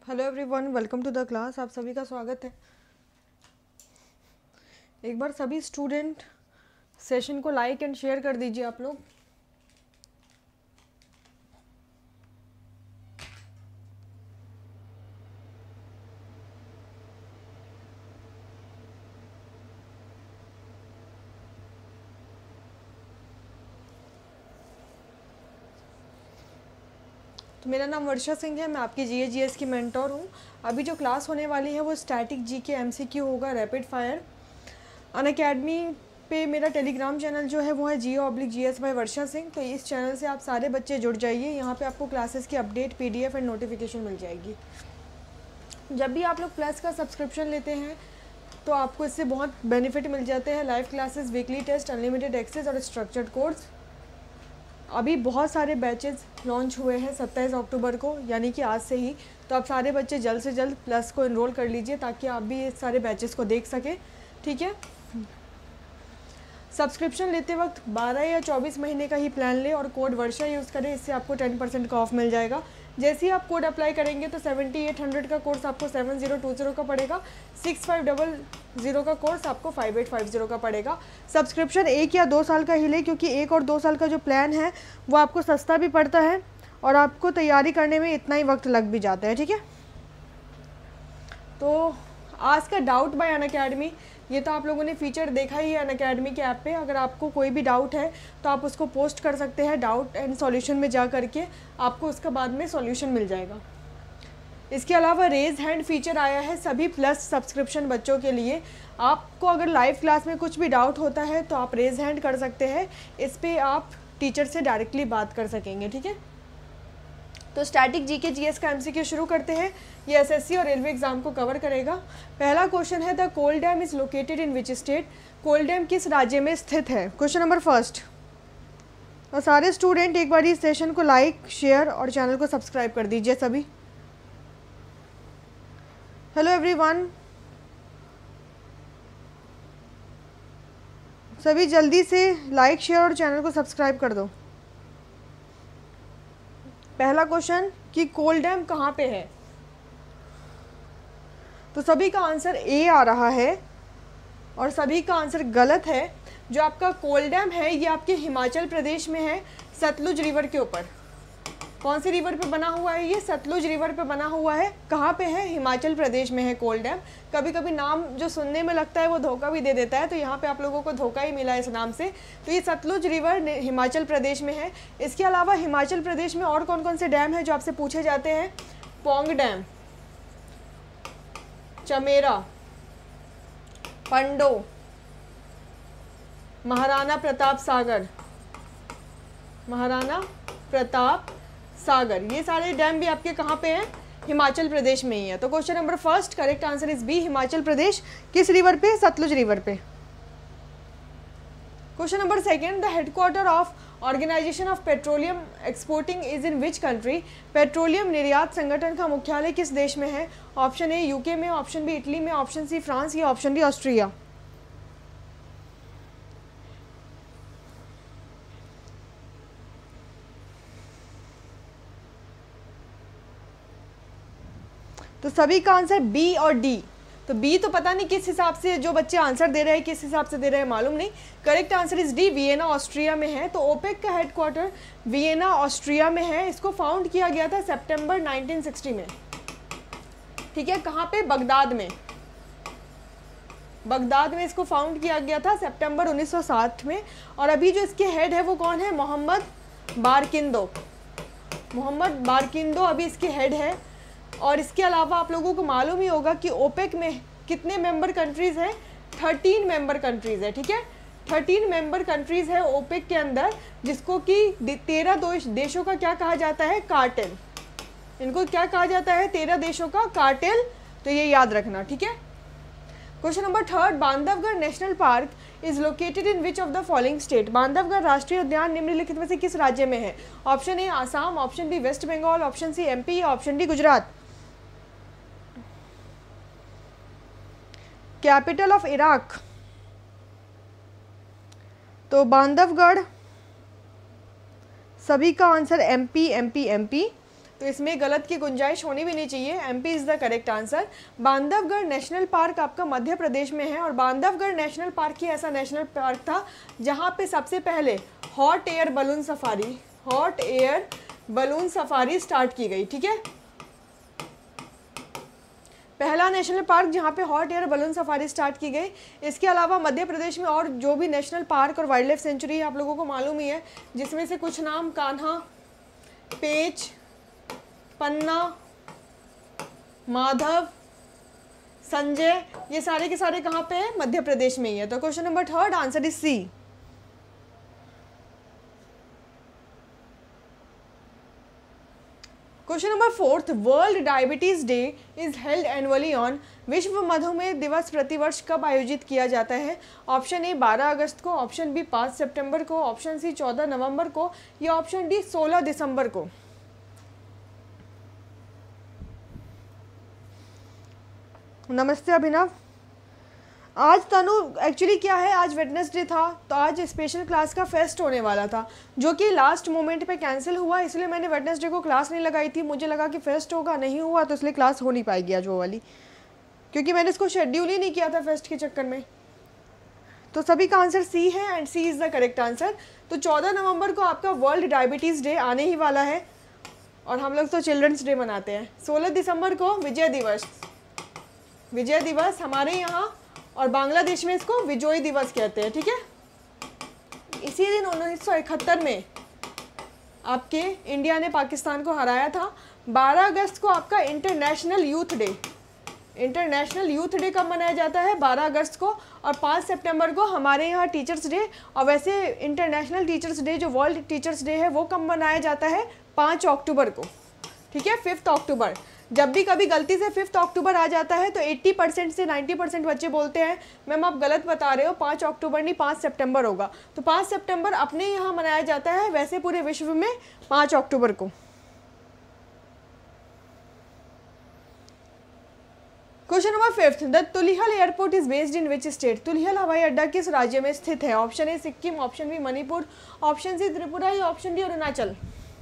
Hello everyone, welcome to the class. आप सभी का स्वागत है। एक बार सभी स्टूडेंट सेशन को लाइक एंड शेयर कर दीजिए आप लोग। तो मेरा नाम वर्षा सिंह है, मैं आपकी जीएस की मेंटोर हूँ। अभी जो क्लास होने वाली है वो स्टैटिक जीके एमसीक्यू होगा, रैपिड फायर। अनअकैडमी पे मेरा टेलीग्राम चैनल जो है वो है GO/GS बाय वर्षा सिंह। तो इस चैनल से आप सारे बच्चे जुड़ जाइए। यहाँ पे आपको क्लासेस की अपडेट, PDF एंड नोटिफिकेशन मिल जाएगी। जब भी आप लोग प्लस का सब्सक्रिप्शन लेते हैं तो आपको इससे बहुत बेनिफिट मिल जाते हैं। Live classes, weekly test, unlimited access और स्ट्रक्चर्ड कोर्स। अभी बहुत सारे बैचेस लॉन्च हुए हैं 27 अक्टूबर को, यानी कि आज से ही। तो आप सारे बच्चे जल्द से जल्द प्लस को एनरोल कर लीजिए ताकि आप भी ये सारे बैचेस को देख सकें। ठीक है। सब्सक्रिप्शन लेते वक्त 12 या 24 महीने का ही प्लान लें और कोड वर्षा यूज़ करें। इससे आपको 10% का ऑफ मिल जाएगा। जैसे ही आप कोड अप्लाई करेंगे तो 7800 का कोर्स आपको 7020 का पड़ेगा। 6500 का कोर्स आपको 5850 का पड़ेगा। सब्सक्रिप्शन 1 या 2 साल का ही ले, क्योंकि 1 और 2 साल का जो प्लान है वो आपको सस्ता भी पड़ता है और आपको तैयारी करने में इतना ही वक्त लग भी जाता है। ठीक है। तो आज का डाउट बाय अनअकैडमी, ये तो आप लोगों ने फीचर देखा ही है अनअकैडमी के ऐप पे। अगर आपको कोई भी डाउट है तो आप उसको पोस्ट कर सकते हैं डाउट एंड सॉल्यूशन में जा करके, आपको उसका बाद में सॉल्यूशन मिल जाएगा। इसके अलावा रेज हैंड फीचर आया है सभी प्लस सब्सक्रिप्शन बच्चों के लिए। आपको अगर लाइव क्लास में कुछ भी डाउट होता है तो आप रेज हैंड कर सकते हैं। इस पर आप टीचर से डायरेक्टली बात कर सकेंगे। ठीक है। तो स्टैटिक जीके जीएस का एमसीक्यू शुरू करते हैं। ये एसएससी और रेलवे एग्जाम को कवर करेगा। पहला क्वेश्चन है, the Kol dam is located in which state? Kol dam किस राज्य में स्थित है? Question number first. और सारे स्टूडेंट एक बार इस सेशन को लाइक, शेयर और चैनल को सब्सक्राइब कर दीजिए सभी। हेलो एवरीवन, सभी जल्दी से लाइक, शेयर और चैनल को सब्सक्राइब कर दो। पहला क्वेश्चन कि कोल डैम कहाँ पे है, तो सभी का आंसर ए आ रहा है और सभी का आंसर गलत है। जो आपका कोल डैम है ये आपके हिमाचल प्रदेश में है, सतलुज रिवर के ऊपर। कौन सी रिवर पे बना हुआ है? ये सतलुज रिवर पे बना हुआ है। कहाँ पे है? हिमाचल प्रदेश में है कोल डैम। कभी कभी नाम जो सुनने में लगता है वो धोखा भी दे देता है, तो यहाँ पे आप लोगों को धोखा ही मिला इस नाम से। तो ये सतलुज रिवर हिमाचल प्रदेश में है। इसके अलावा हिमाचल प्रदेश में और कौन कौन से डैम है जो आपसे पूछे जाते हैं? पौंग डैम, चमेरा, पंडो, महाराणा प्रताप सागर, महाराणा प्रताप सागर, ये सारे डैम भी आपके कहाँ पे हैं? हिमाचल प्रदेश में ही है। तो question number first correct answer is B, Himachal Pradesh. किस रिवर पे? सतलुज रिवर पे। Question number second, the headquarter of organisation of petroleum exporting is in which country? Petroleum निर्यात संगठन का मुख्यालय किस देश में है? ऑप्शन ए यूके में, ऑप्शन बी इटली में, ऑप्शन सी फ्रांस या ऑप्शन डी ऑस्ट्रिया। तो सभी का आंसर बी और डी। तो बी तो पता नहीं किस हिसाब से जो बच्चे आंसर दे रहे हैं किस हिसाब से दे रहे हैं मालूम नहीं। Correct answer is D, Vienna Austria में है। तो ओपेक का हेडक्वार्टर वियना ऑस्ट्रिया में है। इसको फाउंड किया गया था सितंबर 1960 में। ठीक है। कहाँ पे? बगदाद में। बगदाद में इसको फाउंड किया गया था सितंबर 1960 में। और अभी जो इसके हेड है वो कौन है? मोहम्मद बारकिंदो। मोहम्मद बारकिंदो अभी इसके हेड है। और इसके अलावा आप लोगों को मालूम ही होगा कि ओपेक में कितने मेंबर कंट्रीज हैं? 13 मेंबर कंट्रीज है। ठीक है। 13 मेंबर कंट्रीज है ओपेक के अंदर, जिसको कि 13 देशों का क्या कहा जाता है? कार्टेल। इनको क्या कहा जाता है? 13 देशों का कार्टेल। तो ये याद रखना। ठीक है। Question number third, Bandhavgarh national park is located in which of the following state? Bandhavgarh राष्ट्रीय उद्यान निम्नलिखित में से किस राज्य में है? Option A Assam, option B West Bengal, option C MP या option D Gujarat. Capital of Iraq, तो बांधवगढ़। सभी का आंसर MP। तो तो इसमें गलत की गुंजाइश होनी भी नहीं चाहिए। MP is the correct answer. Bandhavgarh national park आपका मध्य प्रदेश में है और बांधवगढ़ नेशनल पार्क ही ऐसा नेशनल पार्क था जहाँ पे सबसे पहले hot air balloon safari start की गई। ठीक है, पहला नेशनल पार्क जहाँ पे hot air balloon safari start की गई। इसके अलावा मध्य प्रदेश में और जो भी नेशनल पार्क और वाइल्ड लाइफ सेंचुरी आप लोगों को मालूम ही है, जिसमें से कुछ नाम कान्हा, पेंच, पन्ना, माधव, संजय, ये सारे के सारे कहाँ पे है? मध्य प्रदेश में ही है। तो question number 3 answer is C. Question number 4 world diabetes day is held annually on. विश्व मधुमेह दिवस प्रतिवर्ष कब आयोजित किया जाता है? ऑप्शन ए 12 अगस्त को, ऑप्शन बी 5 सितंबर को, ऑप्शन सी 14 नवंबर को या ऑप्शन डी 16 दिसंबर को। नमस्ते अभिनव। आज तनु एक्चुअली क्या है, आज वेडनेसडे था तो आज स्पेशल क्लास का फेस्ट होने वाला था जो कि लास्ट मोमेंट पे कैंसिल हुआ, इसलिए मैंने वेडनेसडे को क्लास नहीं लगाई थी। मुझे लगा कि फेस्ट होगा, नहीं हुआ तो इसलिए क्लास हो नहीं पाएगी आज वो वाली, क्योंकि मैंने इसको शेड्यूल ही नहीं किया था फेस्ट के चक्कर में। तो सभी का आंसर सी है and C is the correct answer. तो 14 नवंबर को आपका वर्ल्ड डायबिटीज़ डे आने ही वाला है और हम लोग तो चिल्ड्रंस डे मनाते हैं। 16 दिसंबर को विजय दिवस हमारे यहाँ और बांग्लादेश में इसको विजोय दिवस कहते हैं। ठीक है, इसी दिन 1971 में आपके इंडिया ने पाकिस्तान को हराया था। 12 अगस्त को आपका इंटरनेशनल यूथ डे कब मनाया जाता है? 12 अगस्त को। और 5 सितंबर को हमारे यहाँ टीचर्स डे। और वैसे इंटरनेशनल टीचर्स डे जो वर्ल्ड टीचर्स डे है वो कब मनाया जाता है? 5 अक्टूबर को। ठीक है, 5 अक्टूबर। जब भी कभी गलती से 5 अक्टूबर आ जाता है तो 80% से 90% बच्चे बोलते हैं मैम आप गलत बता रहे हो, 5 अक्टूबर नहीं 5 सितंबर होगा। तो 5 सितंबर अपने यहाँ मनाया जाता है, वैसे पूरे विश्व में 5 अक्टूबर को। Question number 5 the Tulihal airport is based in which state? Tulihal हवाई अड्डा किस राज्य में स्थित है? Option A Sikkim, option B Manipur, option C Tripura या ऑप्शन डी अरुणाचल।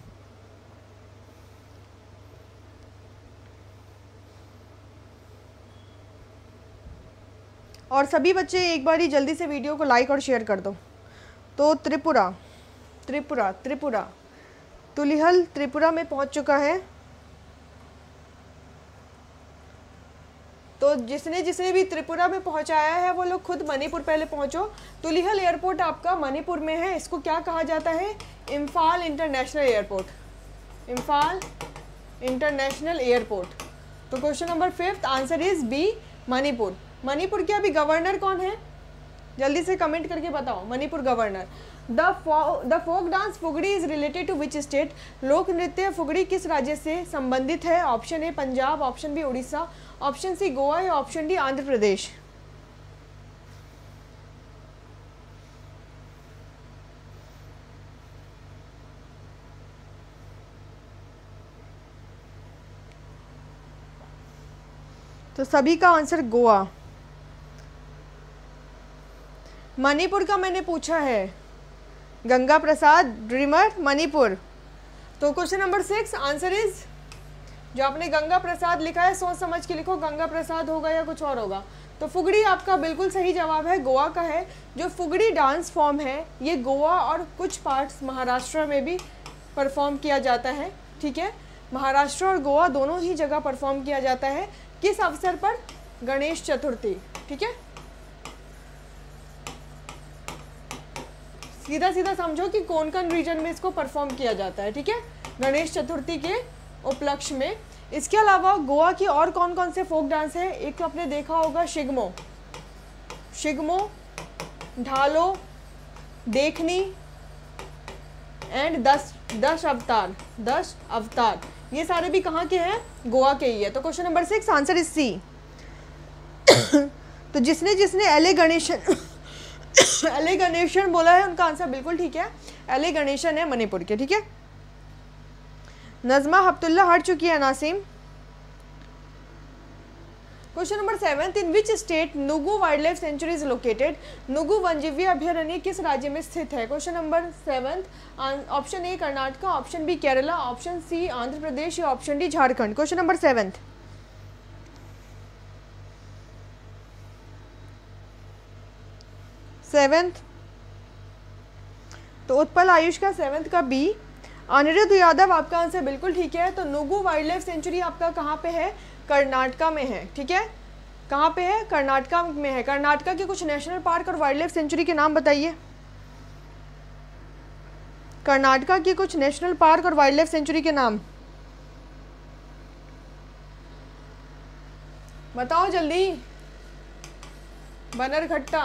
और सभी बच्चे एक बार ही जल्दी से वीडियो को लाइक और शेयर कर दो। तो त्रिपुरा तुलिहल त्रिपुरा में पहुंच चुका है। तो जिसने भी त्रिपुरा में पहुंचाया है वो लोग खुद मणिपुर पहले पहुंचो। तुलिहल एयरपोर्ट आपका मणिपुर में है। इसको क्या कहा जाता है? Imphal international airport. तो question number 5 answer is B Manipur. Manipur के अभी गवर्नर कौन है? जल्दी से कमेंट करके बताओ। Manipur governor. The folk dance Fugdi is related to which state? लोक नृत्य फुगड़ी किस राज्य से संबंधित है? Option A Punjab, option B Orissa, option C Goa या ऑप्शन डी आंध्र प्रदेश। तो सभी का आंसर गोवा। मणिपुर का मैंने पूछा है, गंगा प्रसाद ड्रीमर मणिपुर। तो क्वेश्चन नंबर 6 आंसर इज, जो आपने गंगा प्रसाद लिखा है सोच समझ के लिखो, गंगा प्रसाद होगा या कुछ और होगा। तो फुगड़ी आपका बिल्कुल सही जवाब है, गोवा का है। जो फुगड़ी डांस फॉर्म है ये गोवा और कुछ पार्ट्स महाराष्ट्र में भी परफॉर्म किया जाता है। ठीक है, महाराष्ट्र और गोवा दोनों ही जगह परफॉर्म किया जाता है। किस अवसर पर? गणेश चतुर्थी। ठीक है, सीधा समझो कि कौन रीजन में इसको परफॉर्म किया जाता है। ठीक है, गणेश चतुर्थी के उपलक्ष्य में। इसके अलावा गोवा की और कौन से फोक डांस है? एक तो आपने देखा होगा शिगमो, ढालो, देखनी एंड 10 अवतार। ये सारे भी कहाँ के हैं? गोवा के ही है। तो question number 6 answer is C. तो जिसने एले गणेशन बोला है उनका आंसर बिल्कुल ठीक है, एले गणेशन है मणिपुर के। ठीक है, नज़मा हब्तुल्ला हट चुकी है। Nasim question number 7, in which state Nugu wildlife sanctuary is located? Nugu वन्यजीव अभयारण्य किस राज्य में स्थित है? Question number 7, option A Karnataka, option B Kerala, option C Andhra Pradesh या option D Jharkhand. Question number 7, तो उत्पल आयुष का 7th का बी। अनिरुद्ध यादव आपका आंसर बिल्कुल ठीक है। तो नुगु वाइल्ड लाइफ सेंचुरी आपका कहाँ पे है? कर्नाटका में है। ठीक है, कहाँ पे है? कर्नाटका में है। कर्नाटका के कुछ नेशनल पार्क और वाइल्ड लाइफ सेंचुरी के नाम बताइए। कर्नाटका की कुछ नेशनल पार्क और वाइल्ड लाइफ सेंचुरी के नाम बताओ जल्दी। बनरघट्टा,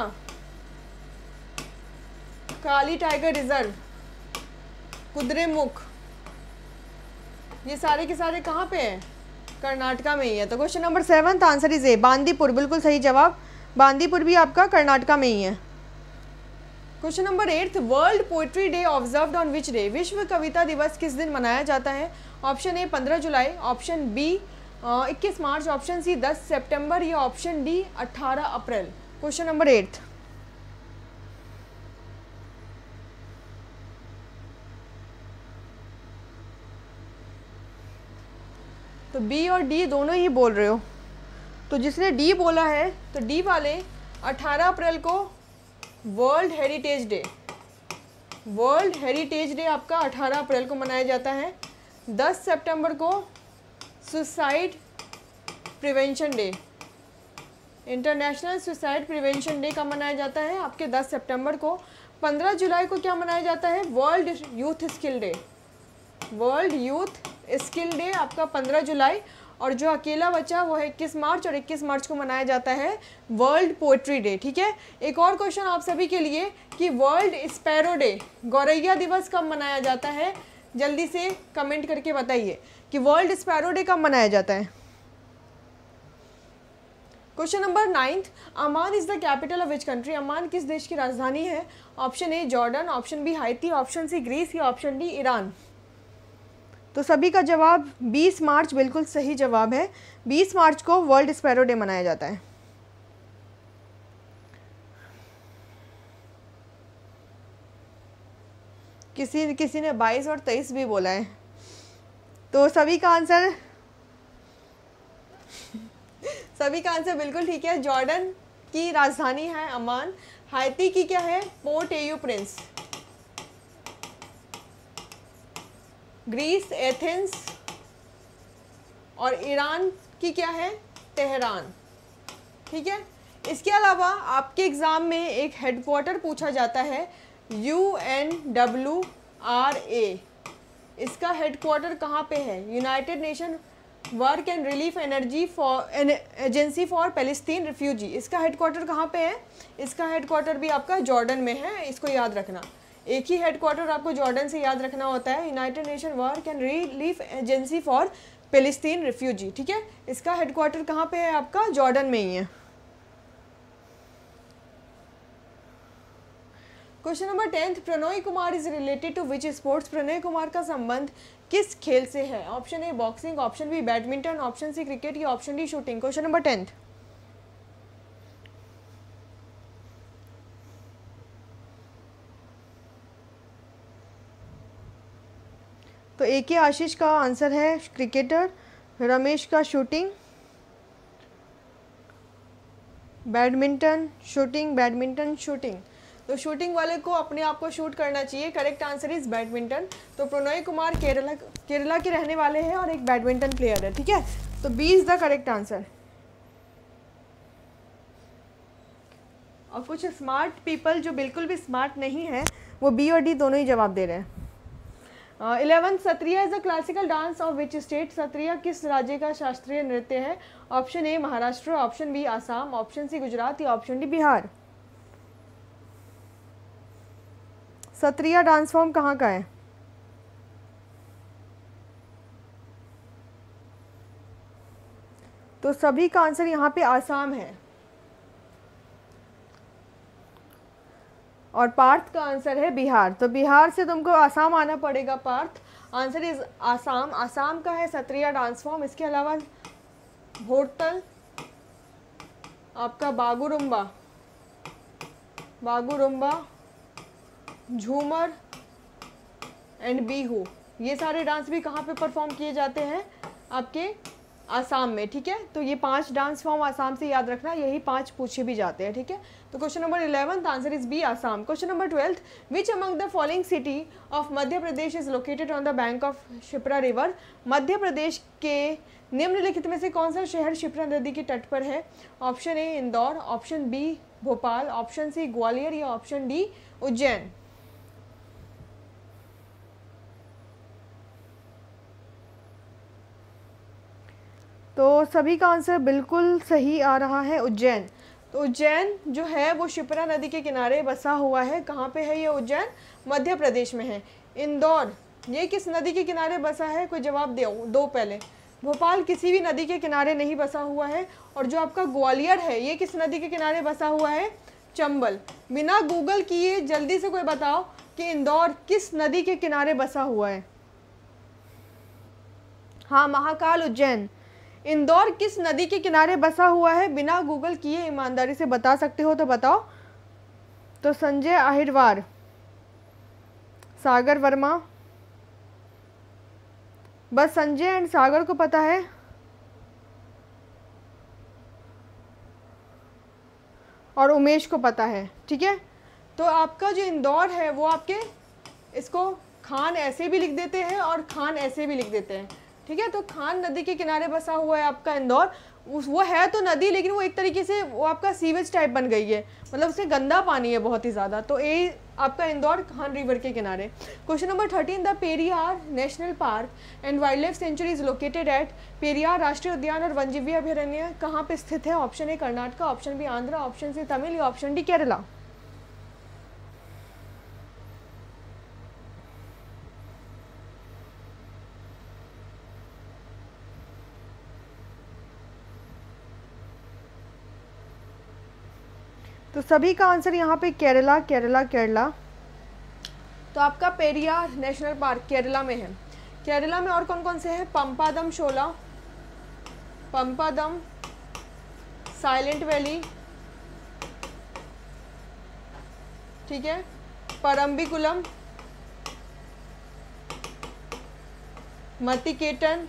काली टाइगर रिजर्व, कुद्रेमुख, ये सारे के सारे कहाँ पे हैं? कर्नाटका में ही है। तो question number 7 answer is A Bandipur, बिल्कुल सही जवाब। बांदीपुर भी आपका कर्नाटका में ही है। Question number 8, world poetry day observed on which day? विश्व कविता दिवस किस दिन मनाया जाता है? ऑप्शन ए 15 जुलाई, ऑप्शन बी 21 मार्च, ऑप्शन सी 10 सितंबर या ऑप्शन डी 18 अप्रैल। क्वेश्चन नंबर 8, तो बी और डी दोनों ही बोल रहे हो। तो जिसने डी बोला है तो डी वाले 18 अप्रैल को world heritage day, world heritage day आपका 18 अप्रैल को मनाया जाता है। 10 सितंबर को suicide prevention day, international suicide prevention day का मनाया जाता है आपके 10 सितंबर को। 15 जुलाई को क्या मनाया जाता है? World youth skill day, world youth skill day आपका 15 जुलाई। और जो अकेला बचा वो है 21 मार्च, और 21 मार्च को मनाया जाता है वर्ल्ड पोएट्री डे। ठीक है, एक और क्वेश्चन आप सभी के लिए कि वर्ल्ड स्पैरो डे, गौरैया दिवस कब मनाया जाता है? जल्दी से कमेंट करके बताइए कि वर्ल्ड स्पैरो डे कब मनाया जाता है। Question number 9, Amman is the capital of which country? Amman किस देश की राजधानी है? Option A Jordan, option B Haiti, option C Greece या ऑप्शन डी ईरान। तो सभी का जवाब 20 मार्च बिल्कुल सही जवाब है। 20 मार्च को वर्ल्ड स्पैरो डे मनाया जाता है। किसी ने 22 और 23 भी बोला है। तो सभी का आंसर बिल्कुल ठीक है। जॉर्डन की राजधानी है अमान, हाइती की क्या है? Port au Prince, Greece Athens, और ईरान की क्या है? तेहरान। ठीक है, इसके अलावा आपके एग्ज़ाम में एक हेडक्वार्टर पूछा जाता है UNWRA, इसका हेडक्वार्टर कहाँ पे है? United nation work and relief agency for Palestine refugee, इसका हेडक्वार्टर कहाँ पे है? इसका हेडक्वार्टर भी आपका जॉर्डन में है, इसको याद रखना। एक ही हेडक्वार्टर आपको जॉर्डन से याद रखना होता है, united nation work and relief agency for Palestine refugee. ठीक है, इसका हेडक्वार्टर कहाँ पे है? आपका जॉर्डन में ही है। Question number 10, Prannoy Kumar is related to which sports? Prannoy Kumar का संबंध किस खेल से है? Option A boxing, option B badminton, option C cricket या option D shooting. Question number 10, तो ए के आशीष का आंसर है क्रिकेटर, रमेश का shooting, badminton, shooting, badminton, shooting. तो शूटिंग वाले को अपने आप को शूट करना चाहिए। Correct answer is badminton. तो प्रणोय कुमार केरला के रहने वाले हैं और एक बैडमिंटन प्लेयर है। ठीक है, तो B is the correct answer. और कुछ स्मार्ट पीपल जो बिल्कुल भी स्मार्ट नहीं है वो बी और डी दोनों ही जवाब दे रहे हैं। 11 Sattriya is a classical dance of which state? Sattriya किस राज्य का शास्त्रीय नृत्य है? Option A Maharashtra, option B Assam, option C Gujarat या option D Bihar. Sattriya dance form कहाँ का है? तो सभी का आंसर यहाँ पे आसाम है और पार्थ का आंसर है बिहार। तो बिहार से तुमको आसाम आना पड़ेगा पार्थ। Answer is Assam. आसाम का है सत्रिया डांस फॉर्म। इसके अलावा होटल, आपका बागुरुम्बा, बागुरुम्बा, झूमर एंड बीहू, ये सारे डांस भी कहाँ पे परफॉर्म किए जाते हैं? आपके आसाम में, ठीक है। तो ये 5 डांस फॉर्म आसाम से याद रखना, यही 5 पूछे भी जाते हैं, ठीक है। तो question number 11 answer is B, Assam. Question number 12, which among the following city of Madhya Pradesh is located on the bank of Shipra river? Madhya Pradesh के निम्नलिखित में से कौन सा शहर शिप्रा नदी के तट पर है? Option A Indore, option B Bhopal, option C Gwalior या ऑप्शन डी उज्जैन। तो सभी का आंसर बिल्कुल सही आ रहा है, उज्जैन। तो उज्जैन जो है वो शिप्रा नदी के किनारे बसा हुआ है। कहाँ पे है ये उज्जैन? मध्य प्रदेश में है। इंदौर ये किस नदी के किनारे बसा है? कोई जवाब दो पहले। भोपाल किसी भी नदी के किनारे नहीं बसा हुआ है। और जो आपका ग्वालियर है ये किस नदी के किनारे बसा हुआ है? चंबल। बिना गूगल किए जल्दी से कोई बताओ कि इंदौर किस नदी के किनारे बसा हुआ है? हाँ, महाकाल उज्जैन। इंदौर किस नदी के किनारे बसा हुआ है? बिना गूगल किए ईमानदारी से बता सकते हो तो बताओ। तो संजय आहिरवार, सागर वर्मा, बस संजय एंड सागर को पता है। और उमेश को पता है, ठीक है। तो आपका जो इंदौर है वो आपके, इसको खान ऐसे भी लिख देते हैं और खान ऐसे भी लिख देते हैं, ठीक है। तो खान नदी के किनारे बसा हुआ है आपका इंदौर। वो है तो नदी, लेकिन वो एक तरीके से वो आपका सीवेज टाइप बन गई है, मतलब उससे गंदा पानी है बहुत ही ज़्यादा। तो ये आपका इंदौर खान रिवर के किनारे। Question number 13, the Periyar national park and wildlife sanctuary is located at? Periyar राष्ट्रीय उद्यान और वन्यजीवी अभयारण्य कहाँ पे स्थित है? Option A Karnataka, option B Andhra, option C Tamil या ऑप्शन डी केरला। तो सभी का आंसर यहाँ पे केरला, केरला, केरला। तो आपका पेरियार नेशनल पार्क केरला में है। केरला में और कौन कौन से हैं? पंपादम शोला, पंपादम, साइलेंट वैली, ठीक है, परम्बिकुलम, मतिकेटन,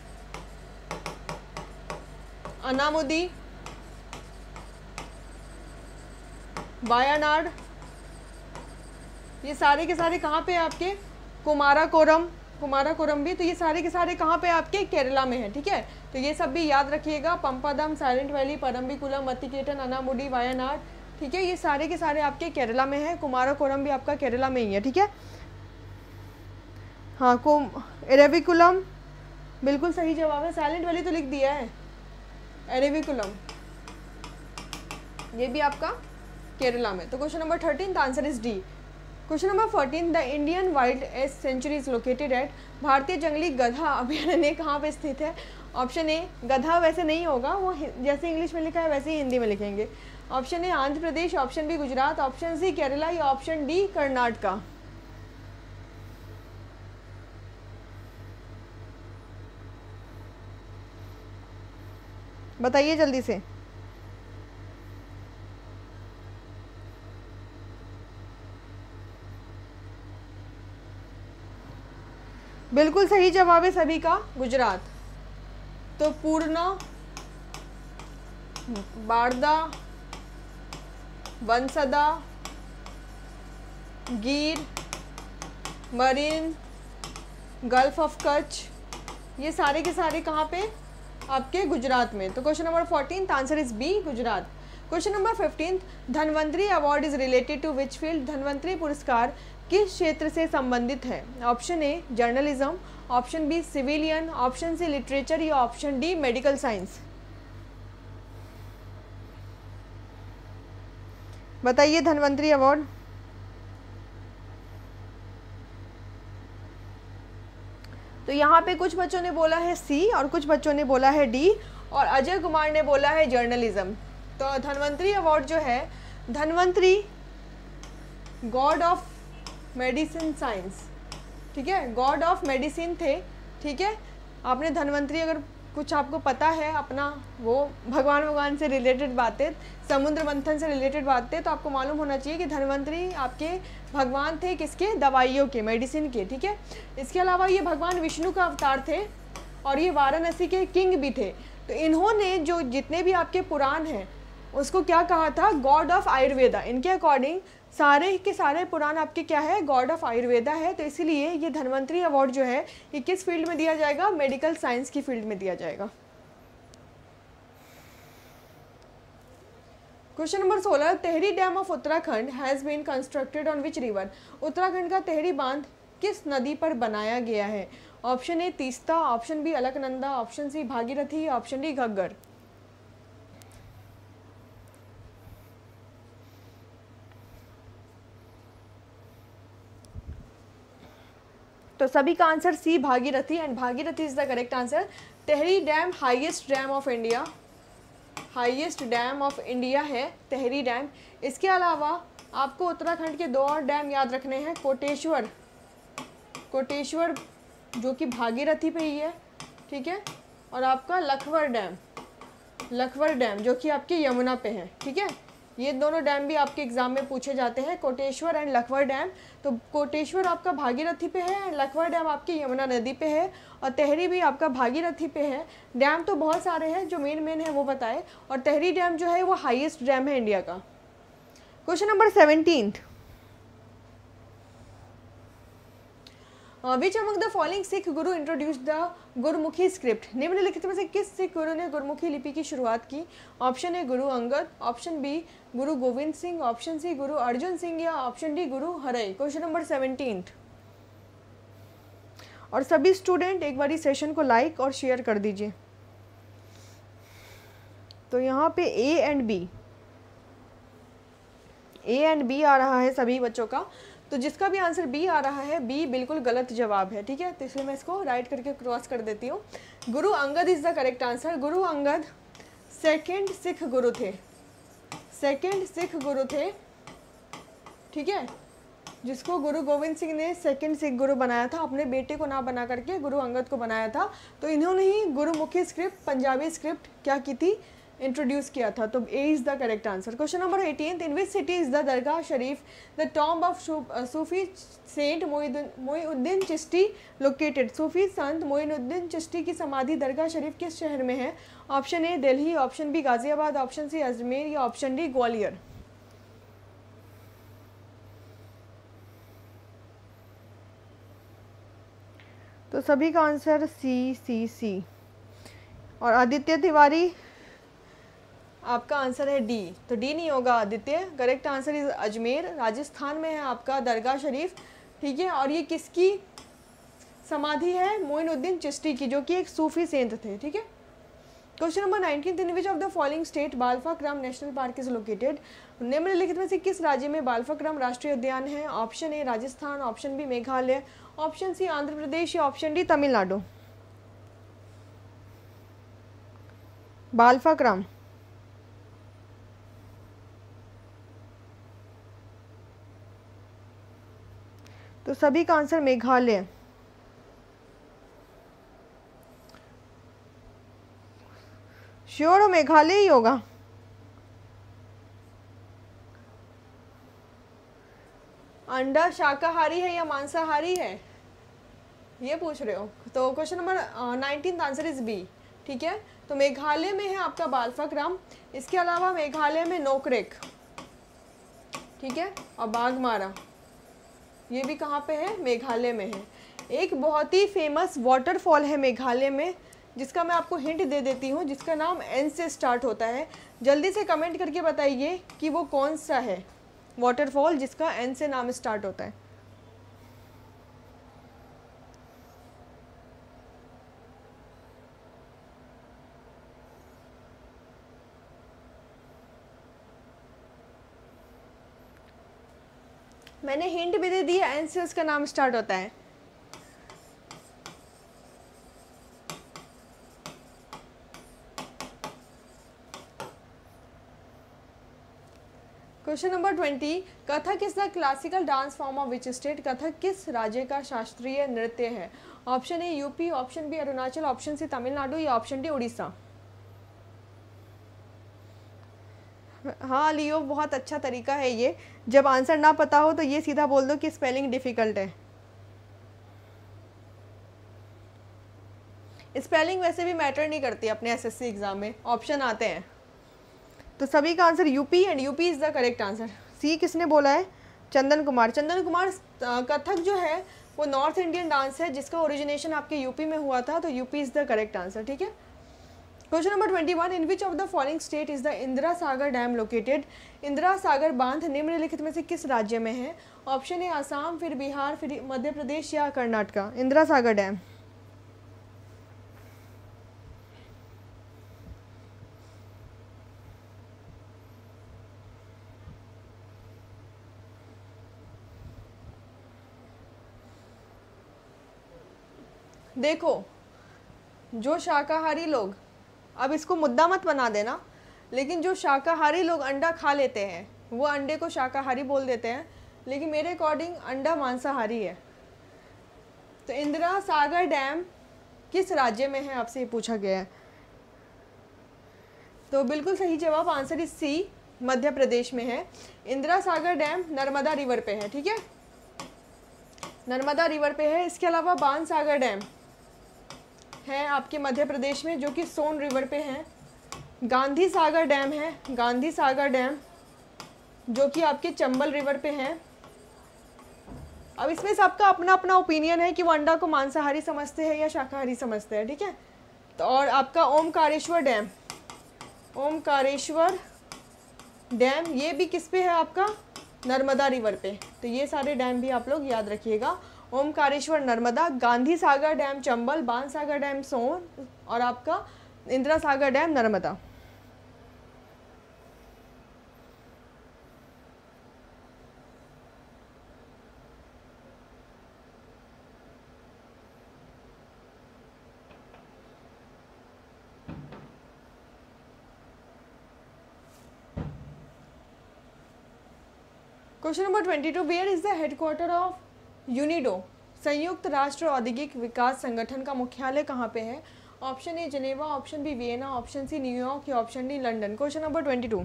अनामुदी, वायानाड। ये सारे के सारे कहाँ पे आपके? कुमाराकोरम, कुमाराकोरम भी। तो ये सारे के सारे कहाँ पे आपके? केरला में है, ठीक है। तो ये सब भी याद रखिएगा, पंपादम, साइलेंट वैली, परम्बिकुलम, मतिकेटन, अनामुडी, वायानाड, ठीक है। ये सारे के सारे आपके केरला में है। कुमाराकोरम भी आपका केरला में ही है, ठीक है। हाँ, एरेविकुलम बिल्कुल सही जवाब है। साइलेंट वैली तो लिख दिया है, एरेविकुलम ये भी आपका केरला में। तो question number 13 the answer is D. Question number 14, the Indian wild ass sanctuary is located at? भारतीय जंगली गधा अभयारण्य कहाँ पे स्थित है? ऑप्शन ए, गधा वैसे नहीं होगा, वो जैसे इंग्लिश में लिखा है वैसे ही हिंदी में लिखेंगे। Option A Andhra Pradesh, option B Gujarat, option C Kerala या ऑप्शन डी कर्नाटका। बताइए जल्दी से। बिल्कुल सही जवाब है सभी का, गुजरात। तो पूर्णा, बारदा, बंसदा, गिर, मरीन, गल्फ ऑफ कच्छ, ये सारे के सारे कहाँ पे? आपके गुजरात में। तो question number 14 answer is B, Gujarat. Question number 15, Dhanvantari award is related to which field? Dhanvantari पुरस्कार किस क्षेत्र से संबंधित है? Option A journalism, option B civilian, option C literature या ऑप्शन डी मेडिकल साइंस। बताइए धन्वंतरी अवार्ड। तो यहाँ पे कुछ बच्चों ने बोला है सी और कुछ बच्चों ने बोला है डी और अजय कुमार ने बोला है जर्नलिज्म। तो धन्वंतरी अवार्ड जो है, Dhanvantari god of medicine science, ठीक है, गॉड ऑफ मेडिसिन थे, ठीक है। आपने धन्वंतरी अगर कुछ आपको पता है अपना वो भगवान से रिलेटेड बातें, समुद्र मंथन से रिलेटेड बातें, तो आपको मालूम होना चाहिए कि धन्वंतरी आपके भगवान थे किसके, दवाइयों के, मेडिसिन के, ठीक है। इसके अलावा ये भगवान विष्णु का अवतार थे और ये वाराणसी के किंग भी थे। तो इन्होंने जो जितने भी आपके पुराण हैं उसको क्या कहा था, गॉड ऑफ आयुर्वेदा। इनके अकॉर्डिंग सारे के सारे पुराण आपके क्या है, गॉड ऑफ आयुर्वेदा है। तो इसीलिए ये धन्वंतरी अवार्ड जो है ये किस फील्ड में दिया जाएगा, मेडिकल साइंस की फील्ड में दिया जाएगा। Question number 16, Tehri dam of Uttarakhand has been constructed on which river. Uttarakhand का तेहरी बांध किस नदी पर बनाया गया है। Option A Teesta, option B Alaknanda, option C Bhagirathi, option D Ghaggar. तो सभी का answer C Bhagirathi, and Bhagirathi is the correct answer. Tehri dam highest dam of India, highest dam of India है तेहरी डैम। इसके अलावा आपको उत्तराखंड के 2 और डैम याद रखने हैं, कोटेश्वर, कोटेश्वर जो कि भागीरथी पे ही है, ठीक है, और आपका लखवर डैम, लखवर डैम जो कि आपकी यमुना पे है, ठीक है। ये दोनों डैम भी आपके एग्जाम में पूछे जाते हैं, कोटेश्वर एंड लखवर डैम। तो कोटेश्वर आपका भागीरथी पे है, लखवर डैम आपकी यमुना नदी पे है, और तेहरी भी आपका भागीरथी पे है। डैम तो बहुत सारे हैं, जो मेन है वो बताए, और तेहरी डैम जो है वो हाईएस्ट डैम है इंडिया का। Question number 17, which among the following Sikh guru introduce the Gurmukhi script. निम्नलिखित में से किस सिख गुरु ने गुरुमुखी लिपि की शुरुआत की। Option A Guru Angad, option B Guru Govind Singh, option C गुरु अर्जुन सिंह, या option D Guru Har Rai. Question number 17। और सभी स्टूडेंट एक बार सेशन को लाइक और शेयर कर दीजिए। तो यहाँ पे ए एंड बी आ रहा है सभी बच्चों का। तो जिसका भी आंसर बी आ रहा है, बी बिल्कुल गलत जवाब है, ठीक है। तो इसलिए मैं इसको राइट करके क्रॉस कर देती हूँ। Guru Angad is the correct answer. Guru Angad second Sikh गुरु थे, सेकंड सिख गुरु थे, ठीक है, जिसको गुरु गोविंद सिंह ने सेकंड सिख गुरु बनाया था, अपने बेटे को ना बना करके गुरु अंगद को बनाया था। तो इन्होंने ही गुरुमुखी स्क्रिप्ट, पंजाबी स्क्रिप्ट क्या की थी, इंट्रोड्यूस किया था। तो A is the correct answer. Question number 18, in which city is the Dargah Sharif the tomb of Sufi saint Moinuddin Chishti located. सूफी संत मोइनुद्दीन चिश्ती की समाधि दरगाह शरीफ किस शहर में है। Option A Delhi, option B Ghaziabad, option C Ajmer, या ऑप्शन डी ग्वालियर। तो सभी का आंसर सी। और आदित्य तिवारी आपका आंसर है डी। तो डी नहीं होगा Aditya, correct answer is Ajmer, Rajasthan में है आपका दरगाह शरीफ, ठीक है। और ये किसकी समाधि है, मोइनुद्दीन चिश्ती की, जो कि एक सूफी सेंट थे, ठीक है। Question number 19, in which of the following state Balphakram national park is located. निम्नलिखित में से किस राज्य में बालफाक्रम राष्ट्रीय उद्यान है। Option A Rajasthan, option B Meghalaya, option C Andhra Pradesh, या ऑप्शन डी तमिलनाडु। बालफाक्रम, तो सभी का आंसर मेघालय। श्योर हो मेघालय ही होगा। अंडा शाकाहारी है या मांसाहारी है, ये पूछ रहे हो। तो question number 19 answer is B, ठीक है। तो मेघालय में है आपका बालफाक्रम। इसके अलावा मेघालय में नोकरेक, ठीक है, और बाघमारा, ये भी कहाँ पे है, मेघालय में है। एक बहुत ही फेमस वाटरफॉल है मेघालय में, जिसका मैं आपको हिंट दे देती हूँ, जिसका नाम एन से स्टार्ट होता है। जल्दी से कमेंट करके बताइए कि वो कौन सा है वाटरफॉल जिसका एन से नाम स्टार्ट होता है। मैंने हिंट भी दे दिया, एन से उसका नाम स्टार्ट होता है। Question number 20, Kathak is the classical dance form of which state. Kathak किस राज्य का शास्त्रीय नृत्य है। Option A UP, option B Arunachal, option C Tamil Nadu या ऑप्शन डी उड़ीसा। हाँ लियो, बहुत अच्छा तरीका है ये, जब आंसर ना पता हो तो ये सीधा बोल दो कि स्पेलिंग डिफ़िकल्ट है। स्पेलिंग वैसे भी मैटर नहीं करती अपने एसएससी एग्ज़ाम में, ऑप्शन आते हैं। तो सभी का answer UP, and UP is the correct answer. C किसने बोला है? चंदन कुमार। चंदन कुमार, कथक जो है वो नॉर्थ इंडियन डांस है जिसका ओरिजिनेशन आपके यूपी में हुआ था, तो UP is the correct answer. ठीक है। Question number 21, in which of the following state is the Indira Sagar dam located? Indira Sagar बांध निम्नलिखित में से किस राज्य में है? ऑप्शन ए आसाम, फिर बिहार, फिर मध्य प्रदेश या कर्नाटका। इंदिरा सागर डैम, देखो जो शाकाहारी लोग, अब इसको मुद्दा मत बना देना, लेकिन जो शाकाहारी लोग अंडा खा लेते हैं वो अंडे को शाकाहारी बोल देते हैं, लेकिन मेरे अकॉर्डिंग अंडा मांसाहारी है। तो इंदिरा सागर डैम किस राज्य में है, आपसे ये पूछा गया है। तो बिल्कुल सही जवाब, आंसर इज सी, मध्य प्रदेश में है। इंदिरा सागर डैम नर्मदा रिवर पे है। ठीक है, नर्मदा रिवर पे है। इसके अलावा बाण सागर डैम है आपके मध्य प्रदेश में, जो कि सोन रिवर पे है। गांधी सागर डैम है, गांधी सागर डैम जो कि आपके चंबल रिवर पे है। अब इसमें सबका अपना अपना ओपिनियन है कि वो अंडा को मांसाहारी समझते हैं या शाकाहारी समझते हैं। ठीक है, तो और आपका ओमकारेश्वर डैम, ओमकारेश्वर डैम ये भी किस पे है आपका? नर्मदा रिवर पे। तो ये सारे डैम भी आप लोग याद रखिएगा, ओमकारेश्वर नर्मदा, गांधी सागर डैम चंबल, बाण सागर डैम सोन और आपका Indira Sagar dam Narmada. Question number 22, where is the headquarter of UNIDO? संयुक्त राष्ट्र औद्योगिक विकास संगठन का मुख्यालय कहाँ पे है? Option A Geneva, option B Vienna, option C New York या option D London. Question number 22।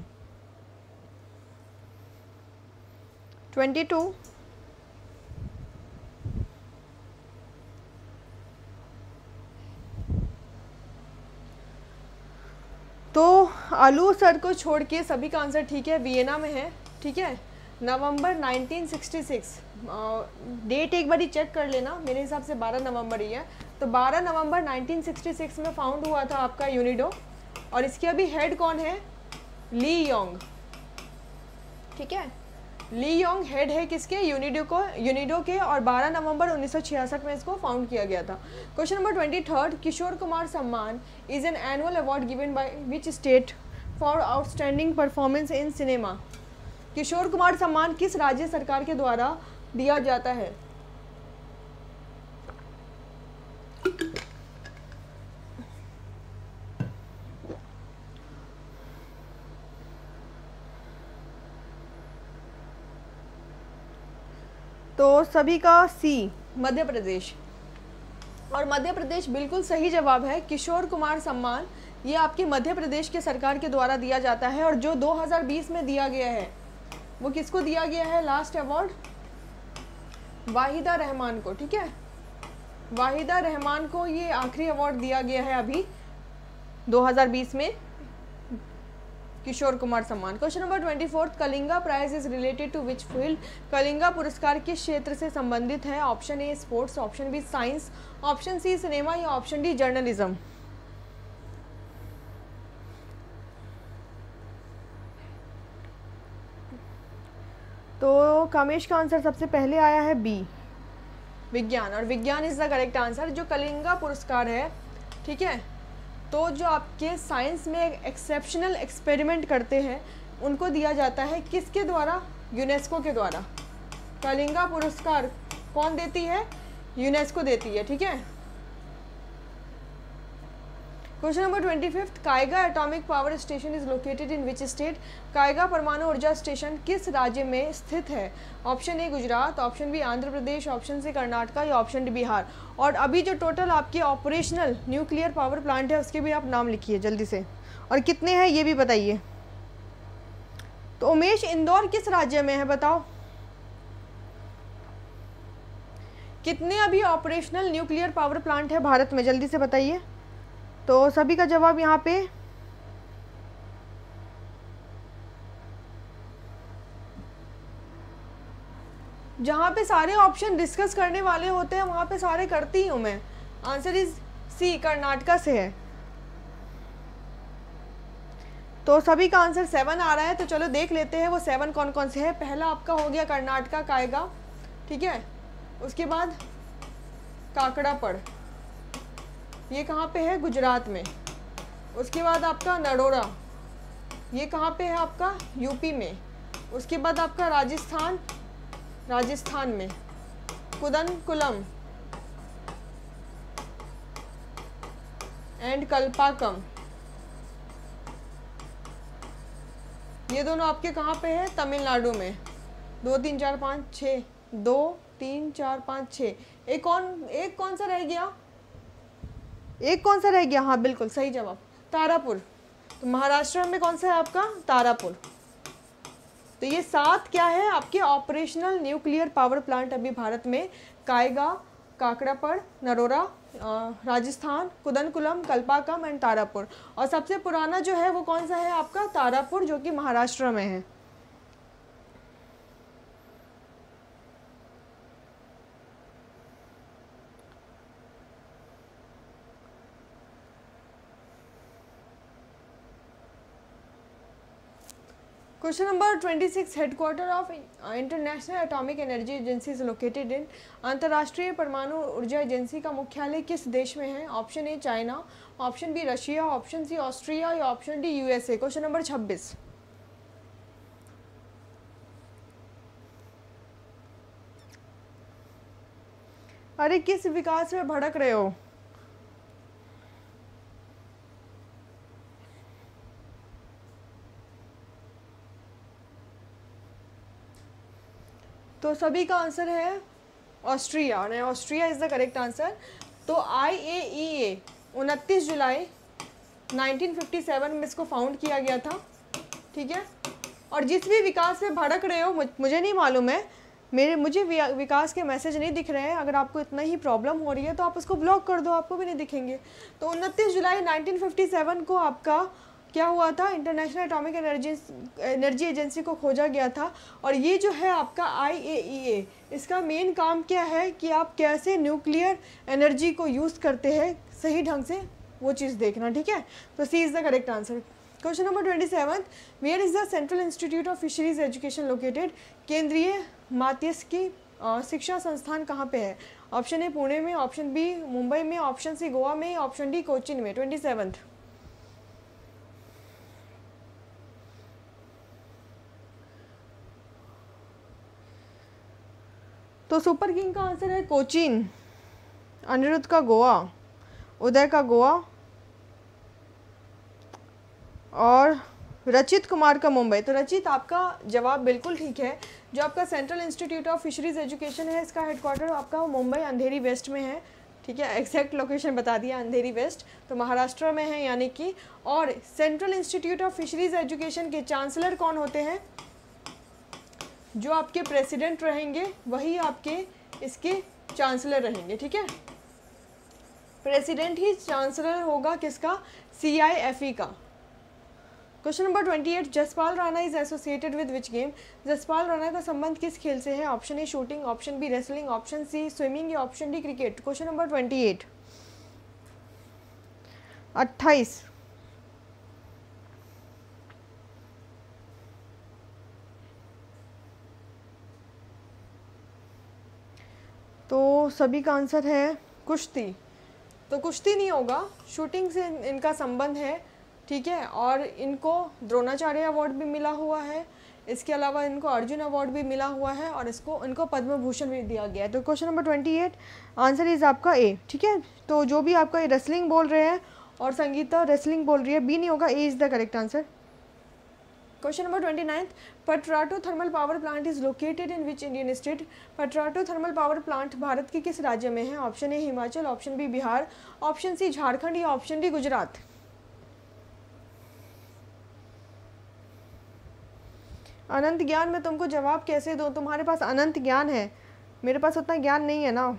तो आलू सर को छोड़ के सभी का आंसर ठीक है, वियना में है। ठीक है, नवंबर 1966, डेट एक बारी चेक कर लेना, मेरे हिसाब से 12 नवंबर ही है। तो 12 नवंबर 1966 में फाउंड हुआ था आपका यूनिडो, और इसके अभी हेड कौन है? Li Yong. ठीक है, ली योंग हेड है किसके? यूनिडो के, और 12 नवंबर 1966 में इसको फाउंड किया गया था। Question number 23, Kishore Kumar Samman is an annual award given by which state for outstanding performance in cinema? Kishore Kumar Samman किस राज्य सरकार के द्वारा दिया जाता है? तो सभी का सी, मध्य प्रदेश। और मध्य प्रदेश बिल्कुल सही जवाब है। किशोर कुमार सम्मान ये आपके मध्य प्रदेश के सरकार के द्वारा दिया जाता है, और जो 2020 में दिया गया है वो किसको दिया गया है? लास्ट अवार्ड वाहिदा रहमान को। ठीक है, वाहिदा रहमान को ये आखिरी अवार्ड दिया गया है अभी 2020 में, Kishore Kumar Samman. Question number 24, Kalinga prize is related to which field? Kalinga पुरस्कार किस क्षेत्र से संबंधित है? Option A sports, option B science, option C cinema या ऑप्शन डी जर्नलिज्म। तो कामेश का आंसर सबसे पहले आया है बी, विज्ञान, और विज्ञान इज द करेक्ट आंसर। जो कलिंगा पुरस्कार है, ठीक है, तो जो आपके साइंस में एक्सेप्शनल एक्सपेरिमेंट करते हैं उनको दिया जाता है, किसके द्वारा? यूनेस्को के द्वारा। कलिंगा पुरस्कार कौन देती है? यूनेस्को देती है। ठीक है, question number 25, Kaiga atomic power station is located in which state? Kaiga परमाणु ऊर्जा स्टेशन किस राज्य में स्थित है? Option A Gujarat, option B Andhra Pradesh, option C Karnataka या ऑप्शन डी बिहार। और अभी जो टोटल आपके ऑपरेशनल न्यूक्लियर पावर प्लांट है उसके भी आप नाम लिखिए जल्दी से, और कितने हैं ये भी बताइए। तो उमेश, इंदौर किस राज्य में है बताओ? कितने अभी ऑपरेशनल न्यूक्लियर पावर प्लांट है भारत में, जल्दी से बताइए। तो सभी का जवाब यहाँ पे जहाँ पे सारे ऑप्शन डिस्कस करने वाले होते हैं वहाँ पे सारे करती हूँ मैं। आंसर इज सी, कर्नाटका से है। तो सभी का आंसर 7 आ रहा है, तो चलो देख लेते हैं वो 7 कौन कौन से है। पहला आपका हो गया कर्नाटका कायगा, ठीक है। उसके बाद काकड़ापड़, ये कहाँ पे है? गुजरात में। उसके बाद आपका नरोरा, ये कहाँ पे है? आपका यूपी में। उसके बाद आपका राजस्थान में कुदनकुलम एंड कल्पाकम, ये दोनों आपके कहाँ पे है? तमिलनाडु में। 2 3 4 5 6, 2 3 4 5 6। एक कौन सा रह गया? एक कौन सा रह गया? हाँ बिल्कुल सही जवाब, तारापुर। तो महाराष्ट्र में कौन सा है आपका? तारापुर। तो ये 7 क्या है आपके ऑपरेशनल न्यूक्लियर पावर प्लांट अभी भारत में? कायगा, काकड़ापड़, नरोरा, राजस्थान, कुदनकुलम, कल्पाकम एंड तारापुर। और सबसे पुराना जो है वो कौन सा है आपका? तारापुर, जो कि महाराष्ट्र में है। Question number 26, headquarter of International Atomic Energy Agency is located in? अंतर्राष्ट्रीय परमाणु ऊर्जा एजेंसी का मुख्यालय किस देश में है? Option A China, option B Russia, option C Austria या option D USA. Question number 26। अरे किस विकास में भड़क रहे हो? तो सभी का आंसर है ऑस्ट्रिया, और Austria is the correct answer. तो IAEA 29 जुलाई 1957 में इसको फाउंड किया गया था, ठीक है। और जिस भी विकास में भड़क रहे हो, मुझे नहीं मालूम है, मुझे विकास के मैसेज नहीं दिख रहे हैं। अगर आपको इतना ही प्रॉब्लम हो रही है तो आप उसको ब्लॉक कर दो, आपको भी नहीं दिखेंगे। तो 29 जुलाई 1957 को आपका क्या हुआ था? इंटरनेशनल एटॉमिक एनर्जी एजेंसी को खोजा गया था। और ये जो है आपका IAEA, इसका मेन काम क्या है कि आप कैसे न्यूक्लियर एनर्जी को यूज़ करते हैं सही ढंग से, वो चीज़ देखना, ठीक है। तो C is the correct answer. Question number 27, where is the Central Institute of Fisheries Education located? केंद्रीय मात्स्यिकी शिक्षा संस्थान कहाँ पे है? ऑप्शन ए पुणे में, ऑप्शन बी मुंबई में, ऑप्शन सी गोवा में, ऑप्शन डी कोचिन में। 27। तो सुपर किंग का आंसर है कोचीन, अनिरुद्ध का गोवा, उदय का गोवा और रचित कुमार का मुंबई। तो रचित, आपका जवाब बिल्कुल ठीक है। जो आपका Central Institute of Fisheries Education है, इसका हेडक्वार्टर आपका मुंबई अंधेरी वेस्ट में है, ठीक है। एग्जैक्ट लोकेशन बता दिया, अंधेरी वेस्ट, तो महाराष्ट्र में है यानी कि। और Central Institute of Fisheries Education के चांसलर कौन होते हैं? जो आपके प्रेसिडेंट रहेंगे वही आपके इसके चांसलर रहेंगे, ठीक है। प्रेसिडेंट ही चांसलर होगा किसका? CIFE का। Question number 28, Jaspal Rana is associated with which game? Jaspal Rana का संबंध किस खेल से है? Option A shooting, option B wrestling, option C swimming या option D cricket. Question number 28। 28। तो सभी का आंसर है कुश्ती। तो कुश्ती नहीं होगा, शूटिंग से इनका संबंध है, ठीक है। और इनको द्रोणाचार्य अवार्ड भी मिला हुआ है, इसके अलावा इनको अर्जुन अवार्ड भी मिला हुआ है और इनको पद्म भूषण भी दिया गया है। तो क्वेश्चन नंबर 28 आंसर इज आपका ए, ठीक है। तो जो भी आपका रेसलिंग बोल रहे हैं और संगीता रेसलिंग बोल रही है, बी नहीं होगा, A is the correct answer. Question number 29, Patratu thermal power plant is located in which Indian state. Patratu thermal power plant Bharat के किस राज्य में है? Option A Himachal, option B Bihar, option C Jharkhand या ऑप्शन डी गुजरात। अनंत ज्ञान में तुमको जवाब कैसे दूं? तुम्हारे पास अनंत ज्ञान है, मेरे पास उतना ज्ञान नहीं है ना।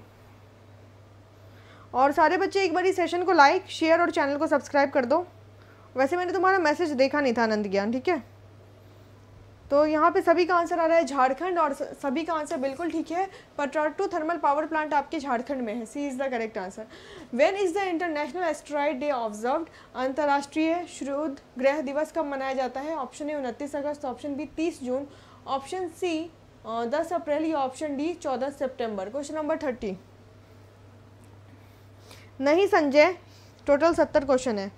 और सारे बच्चे एक बार इस सेशन को लाइक, शेयर और चैनल को सब्सक्राइब कर दो। वैसे मैंने तुम्हारा मैसेज देखा नहीं था अनंत ज्ञान, ठीक है। तो यहाँ पे सभी का आंसर आ रहा है झारखंड, और सभी का आंसर बिल्कुल ठीक है। पटराटू थर्मल पावर प्लांट आपके झारखंड में है, C is the correct answer. When is the International Asteroid Day observed? अंतर्राष्ट्रीय क्षुद्र ग्रह दिवस कब मनाया जाता है? ऑप्शन ए 29 अगस्त, ऑप्शन बी 30 जून, ऑप्शन सी 10 अप्रैल या ऑप्शन डी 14 सितंबर। Question number 30। नहीं संजय, टोटल 70 क्वेश्चन है।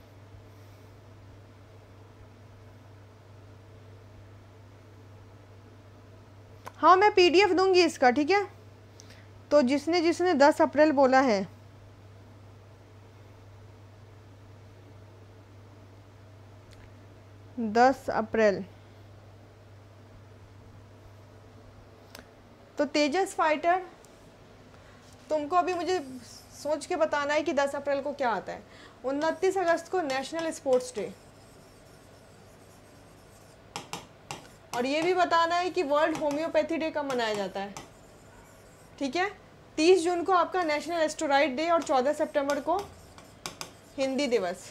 हाँ मैं पीडीएफ दूंगी इसका, ठीक है। तो जिसने जिसने 10 अप्रैल बोला है, दस अप्रैल, तो तेजस फाइटर, तुमको अभी मुझे सोच के बताना है कि 10 अप्रैल को क्या आता है। 29 अगस्त को नेशनल स्पोर्ट्स डे, और ये भी बताना है कि वर्ल्ड होम्योपैथी डे कब मनाया जाता है, ठीक है। 30 जून को आपका नेशनल एस्टेरॉयड डे और 14 सितंबर को हिंदी दिवस,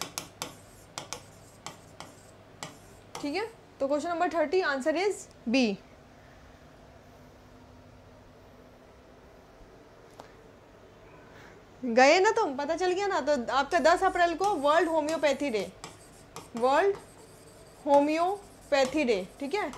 ठीक है। तो question number 30 answer is B. गए ना तुम, पता चल गया ना। तो आपका 10 अप्रैल को World Homeopathy Day, World Homeopathy Day, ठीक है।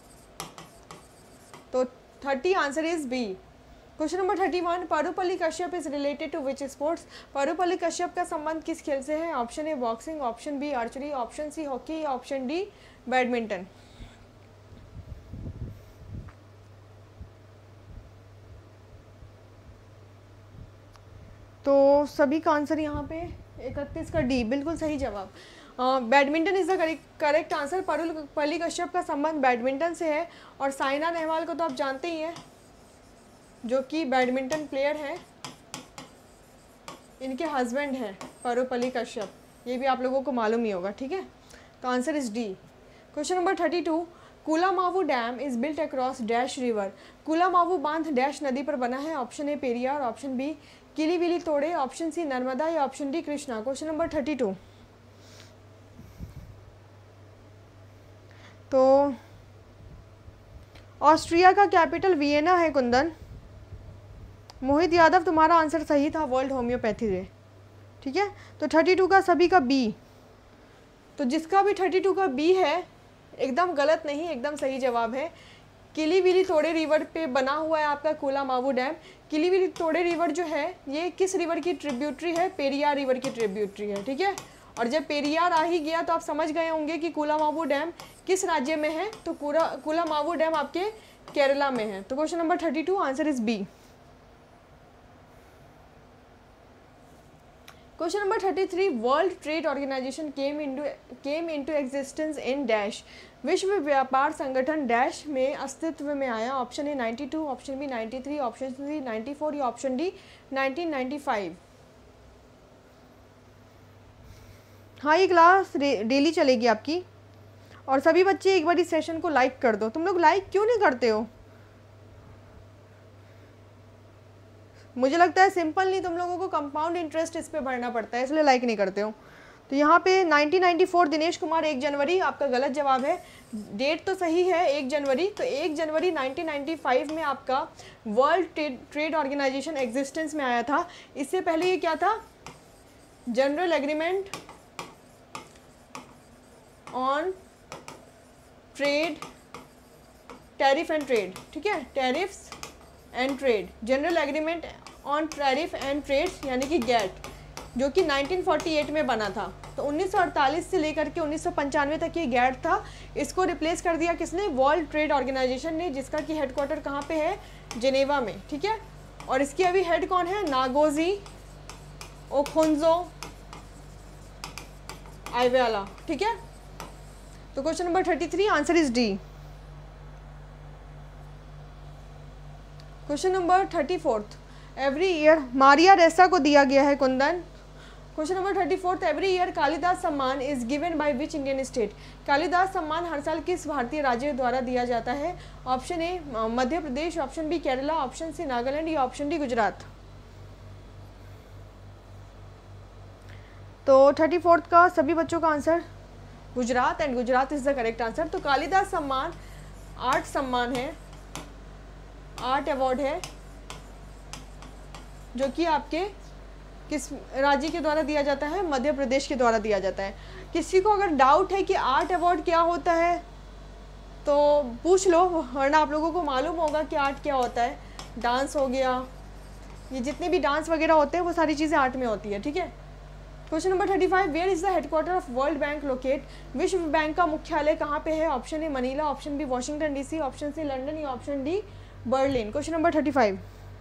तो 30 answer is B. Question number 31, Parupalli Kashyap is related to which sports? Parupalli Kashyap का संबंध किस खेल से है? Option A boxing, option B archery, option C hockey या ऑप्शन डी बैडमिंटन। तो सभी का आंसर यहाँ पे 31 का डी, बिल्कुल सही जवाब। Badminton is the correct answer. Parupalli Kashyap का संबंध बैडमिंटन से है, और साइना नेहवाल को तो आप जानते ही हैं, जो कि बैडमिंटन प्लेयर हैं, इनके हस्बैंड हैं पारुपल्ली कश्यप, ये भी आप लोगों को मालूम ही होगा, ठीक है। तो answer is D. Question number 32, Kulamavu dam is built across dash river. Kulamavu बांध डैश नदी पर बना है? Option A Periyar, option B किलीविली तोड़े, ऑप्शन सी नर्मदा या option D Krishna. Question number 32। तो ऑस्ट्रिया का कैपिटल वियना है कुंदन। मोहित यादव, तुम्हारा आंसर सही था, वर्ल्ड होम्योपैथी डे, ठीक है। तो 32 का सभी का बी। तो जिसका भी 32 का बी है, एकदम गलत नहीं, एकदम सही जवाब है। किलीविली तोड़े रिवर पे बना हुआ है आपका कूलामावू डैम। किलीविली तोड़े रिवर जो है, ये किस रिवर की ट्रिब्यूटरी है? पेरियार रिवर की ट्रिब्यूटरी है, ठीक है। और जब पेरियार आ ही गया तो आप समझ गए होंगे कि कूलामावू डैम किस राज्य में है। तो कूलामावू डैम आपके केरला में है। तो question number 32 answer is B. Question number 33, World Trade Organization came into existence in dash. विश्व व्यापार संगठन डैश में अस्तित्व में आया? Option A 92, option B 93, option C 94 या ऑप्शन डी 1995। हाँ ये क्लास डेली चलेगी आपकी, और सभी बच्चे एक बार इस सेशन को लाइक कर दो। तुम लोग लाइक क्यों नहीं करते हो? मुझे लगता है सिंपल नहीं, तुम लोगों को कंपाउंड इंटरेस्ट इस पे भरना पड़ता है, इसलिए लाइक नहीं करते हो। तो यहाँ पे 1994 दिनेश कुमार 1 जनवरी आपका गलत जवाब है। डेट तो सही है 1 जनवरी, तो 1 जनवरी 1995 में आपका वर्ल्ड ट्रेड ऑर्गेनाइजेशन एग्जिस्टेंस में आया था। इससे पहले ये क्या था? General Agreement on Trade, tariff and trade, ठीक है, tariffs and trade, General Agreement on Tariff and Trade यानी कि गैट, जो कि 1948 में बना था। तो 1948 से लेकर के 1995 तक ये गैट था। इसको रिप्लेस कर दिया किसने? वर्ल्ड ट्रेड ऑर्गेनाइजेशन ने, जिसका कि हेडक्वार्टर कहाँ पे है? जिनेवा में, ठीक है। और इसकी अभी हेड कौन है? नागोजी ओखुंजो आइवेला, ठीक है। तो question number 33 answer is D. Question number 34 every year Maria Ressa को दिया गया है Kundan. Question number 34 every year Kalidas Samman is given by which Indian state. Kalidas Samman हर साल किस भारतीय राज्य द्वारा दिया जाता है। Option A Madhya Pradesh, option B Kerala, option C Nagaland या ऑप्शन डी गुजरात। तो 34 का सभी बच्चों का answer Gujarat, and Gujarat is the correct answer. तो कालिदास सम्मान 8 सम्मान है, 8 अवार्ड है जो कि आपके किस राज्य के द्वारा दिया जाता है, मध्य प्रदेश के द्वारा दिया जाता है। किसी को अगर डाउट है कि 8 अवार्ड क्या होता है तो पूछ लो, वरना आप लोगों को मालूम होगा कि 8 क्या होता है। डांस हो गया, ये जितने भी डांस वगैरह होते हैं वो सारी चीज़ें 8 में होती है, ठीक है। Question number 35 where is the headquarter of World Bank locate. विश्व बैंक का मुख्यालय कहाँ पे है। Option A Manila, option B Washington DC, option C London या option D Berlin. Question number 35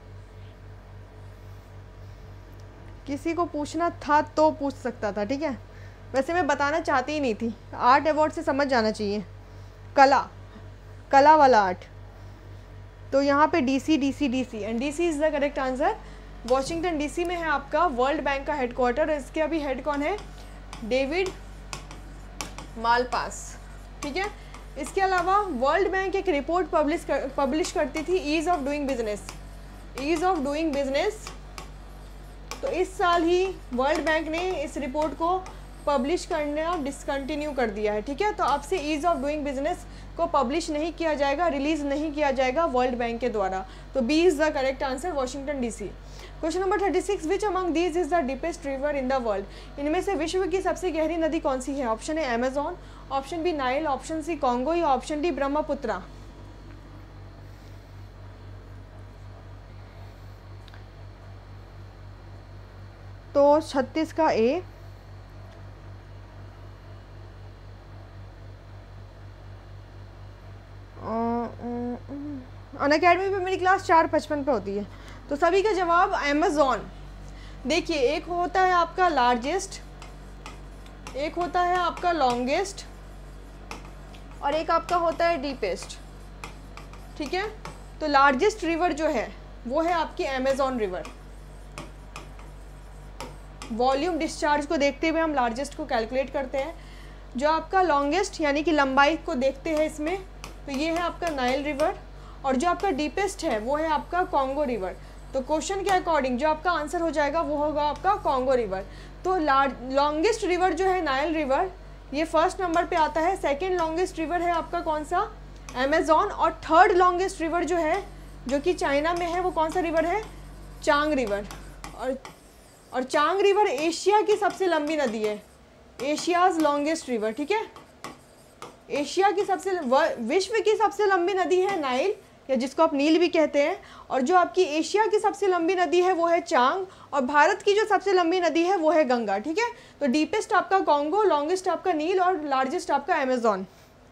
किसी को पूछना था तो पूछ सकता था, ठीक है। वैसे मैं बताना चाहती ही नहीं थी। 8 अवार्ड से समझ जाना चाहिए, कला वाला 8। तो यहाँ पे DC DC DC and DC is the correct answer. Washington DC में है आपका वर्ल्ड बैंक का हेडक्वार्टर। इसके अभी हेड कौन है, डेविड मालपास, ठीक है। इसके अलावा वर्ल्ड बैंक एक रिपोर्ट पब्लिश करती थी ईज ऑफ डूइंग बिजनेस। तो इस साल ही वर्ल्ड बैंक ने इस रिपोर्ट को पब्लिश करना डिसकंटिन्यू कर दिया है, ठीक है। तो अब से ईज ऑफ डूइंग बिजनेस को पब्लिश नहीं किया जाएगा, रिलीज नहीं किया जाएगा वर्ल्ड बैंक के द्वारा। तो B is the correct answer, Washington DC. Question number 36 which among these is the deepest river in the world. इनमें से विश्व की सबसे गहरी नदी कौन सी है। Option A Amazon, option B Nile, option C Congo या ऑप्शन डी ब्रह्मपुत्रा। तो 36 का ए, अनअकैडमी पे मेरी क्लास 4:55 पे होती है। तो सभी का जवाब अमेज़ॉन। देखिए, एक होता है आपका लार्जेस्ट, एक होता है आपका लॉन्गेस्ट और एक आपका होता है डीपेस्ट, ठीक है। तो लार्जेस्ट रिवर जो है वो है आपकी अमेज़ॉन रिवर। वॉल्यूम डिस्चार्ज को देखते हुए हम लार्जेस्ट को कैलकुलेट करते हैं। जो आपका लॉन्गेस्ट यानी कि लंबाई को देखते हैं इसमें, तो ये है आपका नाइल रिवर, और जो आपका डीपेस्ट है वो है आपका कॉन्गो रिवर। तो क्वेश्चन के अकॉर्डिंग जो आपका आंसर हो जाएगा वो होगा आपका कॉन्गो रिवर। तो लॉन्गेस्ट रिवर जो है नाइल रिवर, ये फर्स्ट नंबर पे आता है। सेकेंड लॉन्गेस्ट रिवर है आपका कौन सा, अमेज़ॉन। और थर्ड लॉन्गेस्ट रिवर जो है, जो कि चाइना में है, वो कौन सा रिवर है, चांग रिवर। और चांग रिवर एशिया की सबसे लंबी नदी है, एशियाज़ लॉन्गेस्ट रिवर, ठीक है। एशिया की विश्व की सबसे लंबी नदी है नाइल, या जिसको आप नील भी कहते हैं। और जो आपकी एशिया की सबसे लंबी नदी है वो है चांग, और भारत की जो सबसे लंबी नदी है वो है गंगा, ठीक है। तो डीपेस्ट आपका कॉन्गो, लॉन्गेस्ट आपका नील और लार्जेस्ट आपका अमेज़ॉन।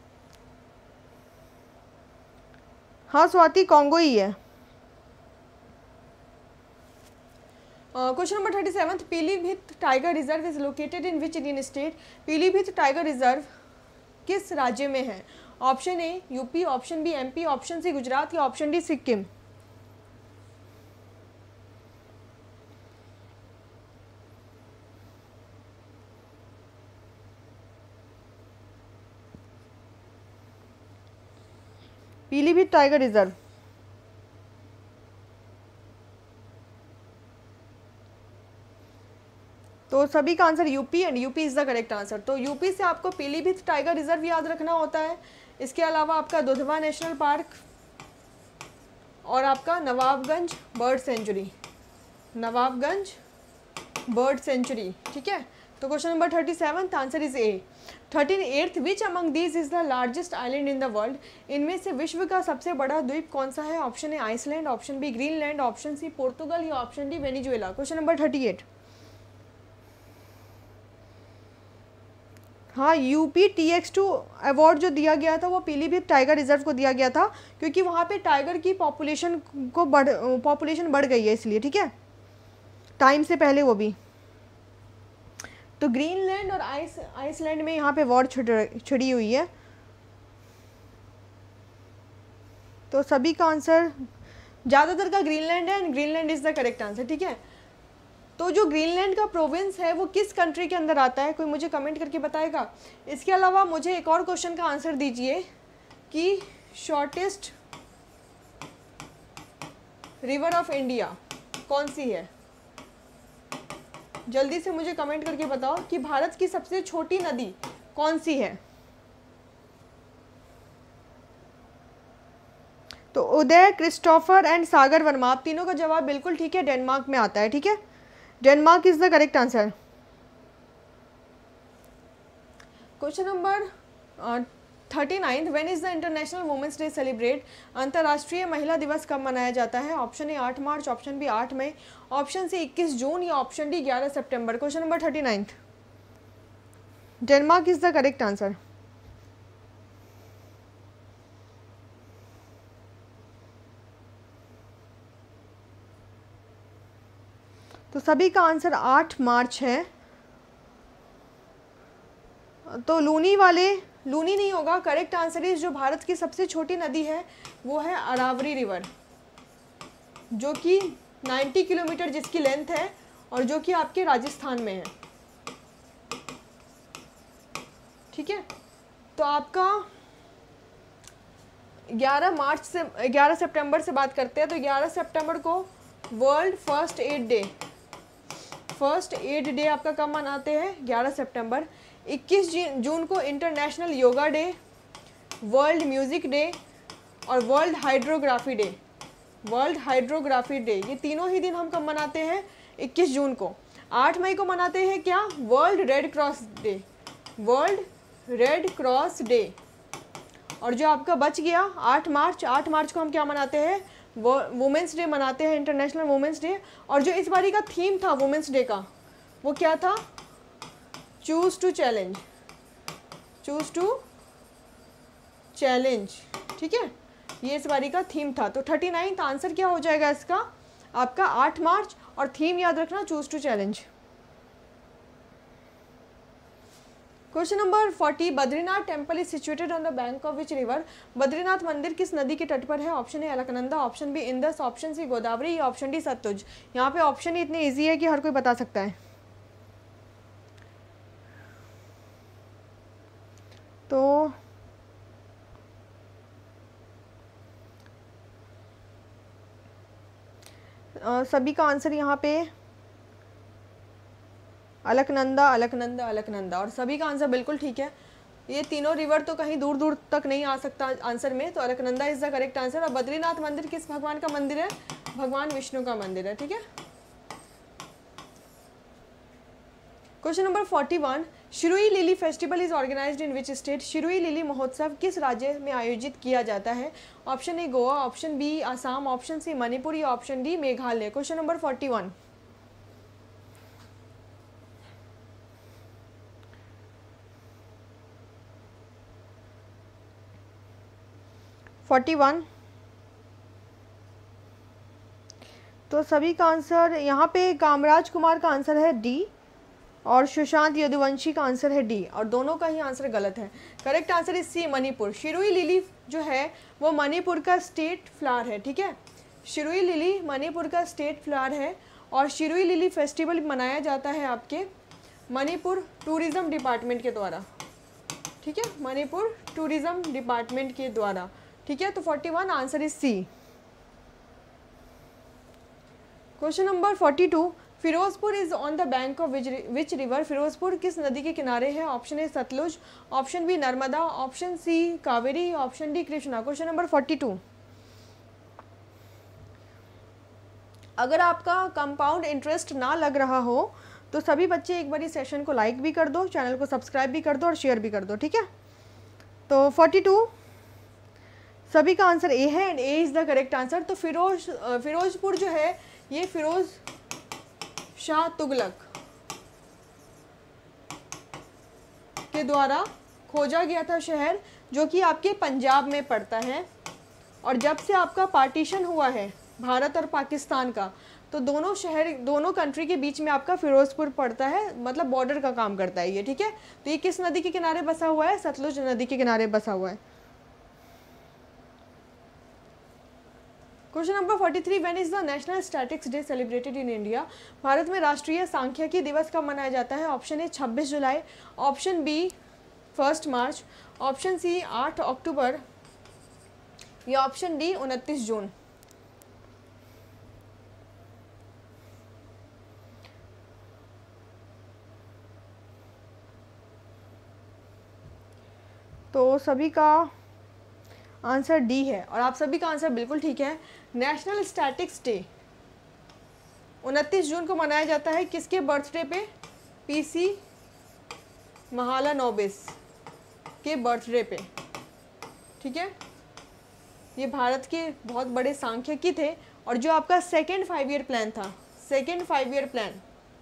हाँ स्वाति, कॉन्गो ही है। Question number 37 Pilibhit tiger reserve is located in which Indian state. Pilibhit tiger reserve किस राज्य में है। Option A UP, option B MP, option C Gujarat या option D Sikkim. Pilibhit tiger reserve, तो सभी का answer UP, and UP is the correct answer. तो UP से आपको पीलीभीत टाइगर रिजर्व याद रखना होता है। इसके अलावा आपका दुधवा नेशनल पार्क और आपका Nawabganj bird sanctuary, Nawabganj bird sanctuary, ठीक है। तो question number 37 answer is A. 38 which among these is the largest island in the world. इनमें से विश्व का सबसे बड़ा द्वीप कौन सा है। Option A Iceland, option B Greenland, option C Portugal या option D Venezuela. Question number 38, हाँ यूपी TX2 अवार्ड जो दिया गया था वो पीलीभीत टाइगर रिजर्व को दिया गया था, क्योंकि वहाँ पे टाइगर की पॉपुलेशन बढ़ गई है इसलिए, ठीक है, टाइम से पहले वो भी। तो ग्रीनलैंड और आइसलैंड में यहाँ पे वॉर छिड़ी हुई है। तो सभी का आंसर ज़्यादातर का ग्रीनलैंड है and Greenland is the correct answer, ठीक है। तो जो ग्रीनलैंड का प्रोविंस है वो किस कंट्री के अंदर आता है, कोई मुझे कमेंट करके बताएगा। इसके अलावा मुझे एक और क्वेश्चन का आंसर दीजिए कि शॉर्टेस्ट रिवर ऑफ इंडिया कौन सी है। जल्दी से मुझे कमेंट करके बताओ कि भारत की सबसे छोटी नदी कौन सी है। तो उदय, क्रिस्टोफर एंड सागर वर्मा, आप तीनों का जवाब बिल्कुल ठीक है, डेनमार्क में आता है, ठीक है। Denmark is the correct answer. Question number 39, when is the international women's day celebrate, अंतर्राष्ट्रीय महिला दिवस कब मनाया जाता है। Option A 8 March, option B 8 मई, ऑप्शन सी 21 जून या ऑप्शन डी 11 सितंबर। Question number 39, Denmark is the correct answer. तो सभी का आंसर 8 मार्च है। तो लूनी नहीं होगा, करेक्ट आंसर इज जो भारत की सबसे छोटी नदी है वो है अरावरी रिवर, जो कि 90 किलोमीटर जिसकी लेंथ है और जो कि आपके राजस्थान में है, ठीक है। तो आपका 11 सितंबर से बात करते हैं। तो 11 सितंबर को वर्ल्ड फर्स्ट एड डे आपका कब मनाते हैं, 11 सितंबर। 21 जून को international yoga day, world music day और वर्ल्ड हाइड्रोग्राफी डे, ये तीनों ही दिन हम कब मनाते हैं, 21 जून को। 8 मई को मनाते हैं क्या, वर्ल्ड रेड क्रॉस डे। और जो आपका बच गया 8 मार्च को हम क्या मनाते हैं, वुमेंस डे मनाते हैं, इंटरनेशनल वुमेंस डे। और जो इस बारी का थीम था वुमेंस डे का वो क्या था, चूज टू चैलेंज, ठीक है, ये इस बारी का थीम था। तो 39 आंसर क्या हो जाएगा इसका, आपका 8 मार्च, और थीम याद रखना choose to challenge. Question number 40, Badrinath temple is situated on the bank of which river, Badrinath मंदिर किस नदी के तट पर है। Option A Alaknanda, option B Indus, option C Godavari या ऑप्शन डी सतलुज। यहाँ पे ऑप्शन ही इतने इजी है कि हर कोई बता सकता है। तो सभी का आंसर यहाँ पे अलकनंदा, और सभी का आंसर बिल्कुल ठीक है। ये तीनों रिवर तो कहीं दूर दूर तक नहीं आ सकता आंसर में, तो Alaknanda is the correct answer. और बद्रीनाथ मंदिर किस भगवान का मंदिर है, भगवान विष्णु का मंदिर है, ठीक है। Question number 41, Shirui lily festival is organised in which state, Shirui lily महोत्सव किस राज्य में आयोजित किया जाता है। Option A Goa, option B Assam, option C Manipur या option D Meghalaya. Question number 41, तो सभी का आंसर यहाँ पे कामराज कुमार का आंसर है डी और सुशांत यदुवंशी का आंसर है डी, और दोनों का ही आंसर गलत है। Correct answer is C Manipur. Shirui lily जो है वो मणिपुर का स्टेट फ्लावर है, ठीक है। शिरुई लिली मणिपुर का स्टेट फ्लावर है और शिरुई लिली फेस्टिवल मनाया जाता है आपके मणिपुर टूरिज़्म डिपार्टमेंट के द्वारा, ठीक है, मणिपुर टूरिज़्म डिपार्टमेंट के द्वारा, ठीक है। तो 41 answer is C. Question number 42, Firozpur is on the bank of which river, Firozpur किस नदी के किनारे है। Option A Sutlej, option B Narmada, option C Kaveri, option D Krishna. Question number 42, अगर आपका कंपाउंड इंटरेस्ट ना लग रहा हो तो सभी बच्चे एक बार इस सेशन को लाइक भी कर दो, चैनल को सब्सक्राइब भी कर दो और शेयर भी कर दो, ठीक है। तो 42 सभी का आंसर ए है and A is the correct answer. तो फिरोजपुर जो है ये फिरोज शाह तुगलक के द्वारा खोजा गया था शहर, जो कि आपके पंजाब में पड़ता है। और जब से आपका पार्टीशन हुआ है भारत और पाकिस्तान का, तो दोनों शहर, दोनों कंट्री के बीच में आपका फिरोजपुर पड़ता है, मतलब बॉर्डर का काम करता है ये, ठीक है। तो ये किस नदी के किनारे बसा हुआ है? सतलुज नदी के किनारे बसा हुआ है। Question number 43, when is the national statics day celebrated in India? Bharat में राष्ट्रीय सांख्यिकी दिवस कब मनाया जाता है? Option A 26 July, option B 1 March, option C 8 अक्टूबर या ऑप्शन डी 29 जून। तो सभी का आंसर डी है और आप सभी का आंसर बिल्कुल ठीक है। नेशनल स्टैटिक्स डे 29 जून को मनाया जाता है। किसके बर्थडे पे? पीसी महालानोबिस के बर्थडे पे, ठीक है। ये भारत के बहुत बड़े सांख्यिकी थे और जो आपका सेकेंड 5 ईयर प्लान था, सेकेंड 5 ईयर प्लान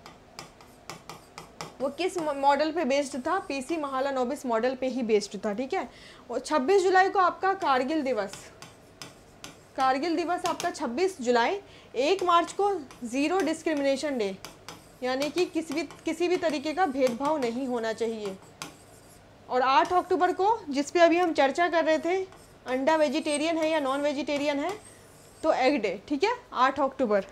वो किस मॉडल पे बेस्ड था? पीसी महालानोबिस मॉडल पे ही बेस्ड था, ठीक है। और 26 जुलाई को आपका कारगिल दिवस, कारगिल दिवस आपका 26 जुलाई। 1 मार्च को ज़ीरो डिस्क्रिमिनेशन डे, यानी कि किसी भी तरीके का भेदभाव नहीं होना चाहिए। और 8 अक्टूबर को, जिस पे अभी हम चर्चा कर रहे थे, अंडा वेजिटेरियन है या नॉन वेजिटेरियन है, तो एग डे, ठीक है, 8 अक्टूबर।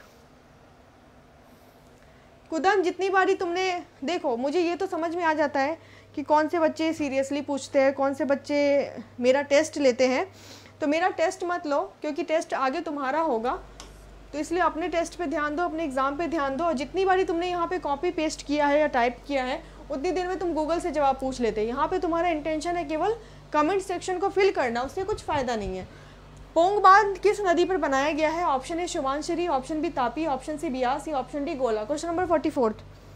कुदम जितनी बारी तुमने, देखो मुझे ये तो समझ में आ जाता है कि कौन से बच्चे सीरियसली पूछते हैं, कौन से बच्चे मेरा टेस्ट लेते हैं। तो मेरा टेस्ट मत लो, क्योंकि टेस्ट आगे तुम्हारा होगा, तो इसलिए अपने टेस्ट पे ध्यान दो, अपने एग्ज़ाम पे ध्यान दो। और जितनी बारी तुमने यहाँ पे कॉपी पेस्ट किया है या टाइप किया है, उतनी देर में तुम गूगल से जवाब पूछ लेते। यहाँ पे तुम्हारा इंटेंशन है केवल कमेंट सेक्शन को फिल करना, उससे कुछ फ़ायदा नहीं है। पोंग बांध किस नदी पर बनाया गया है? Option A Subansiri, option B Tapi, option C Beas या option D Gola. Question number 44।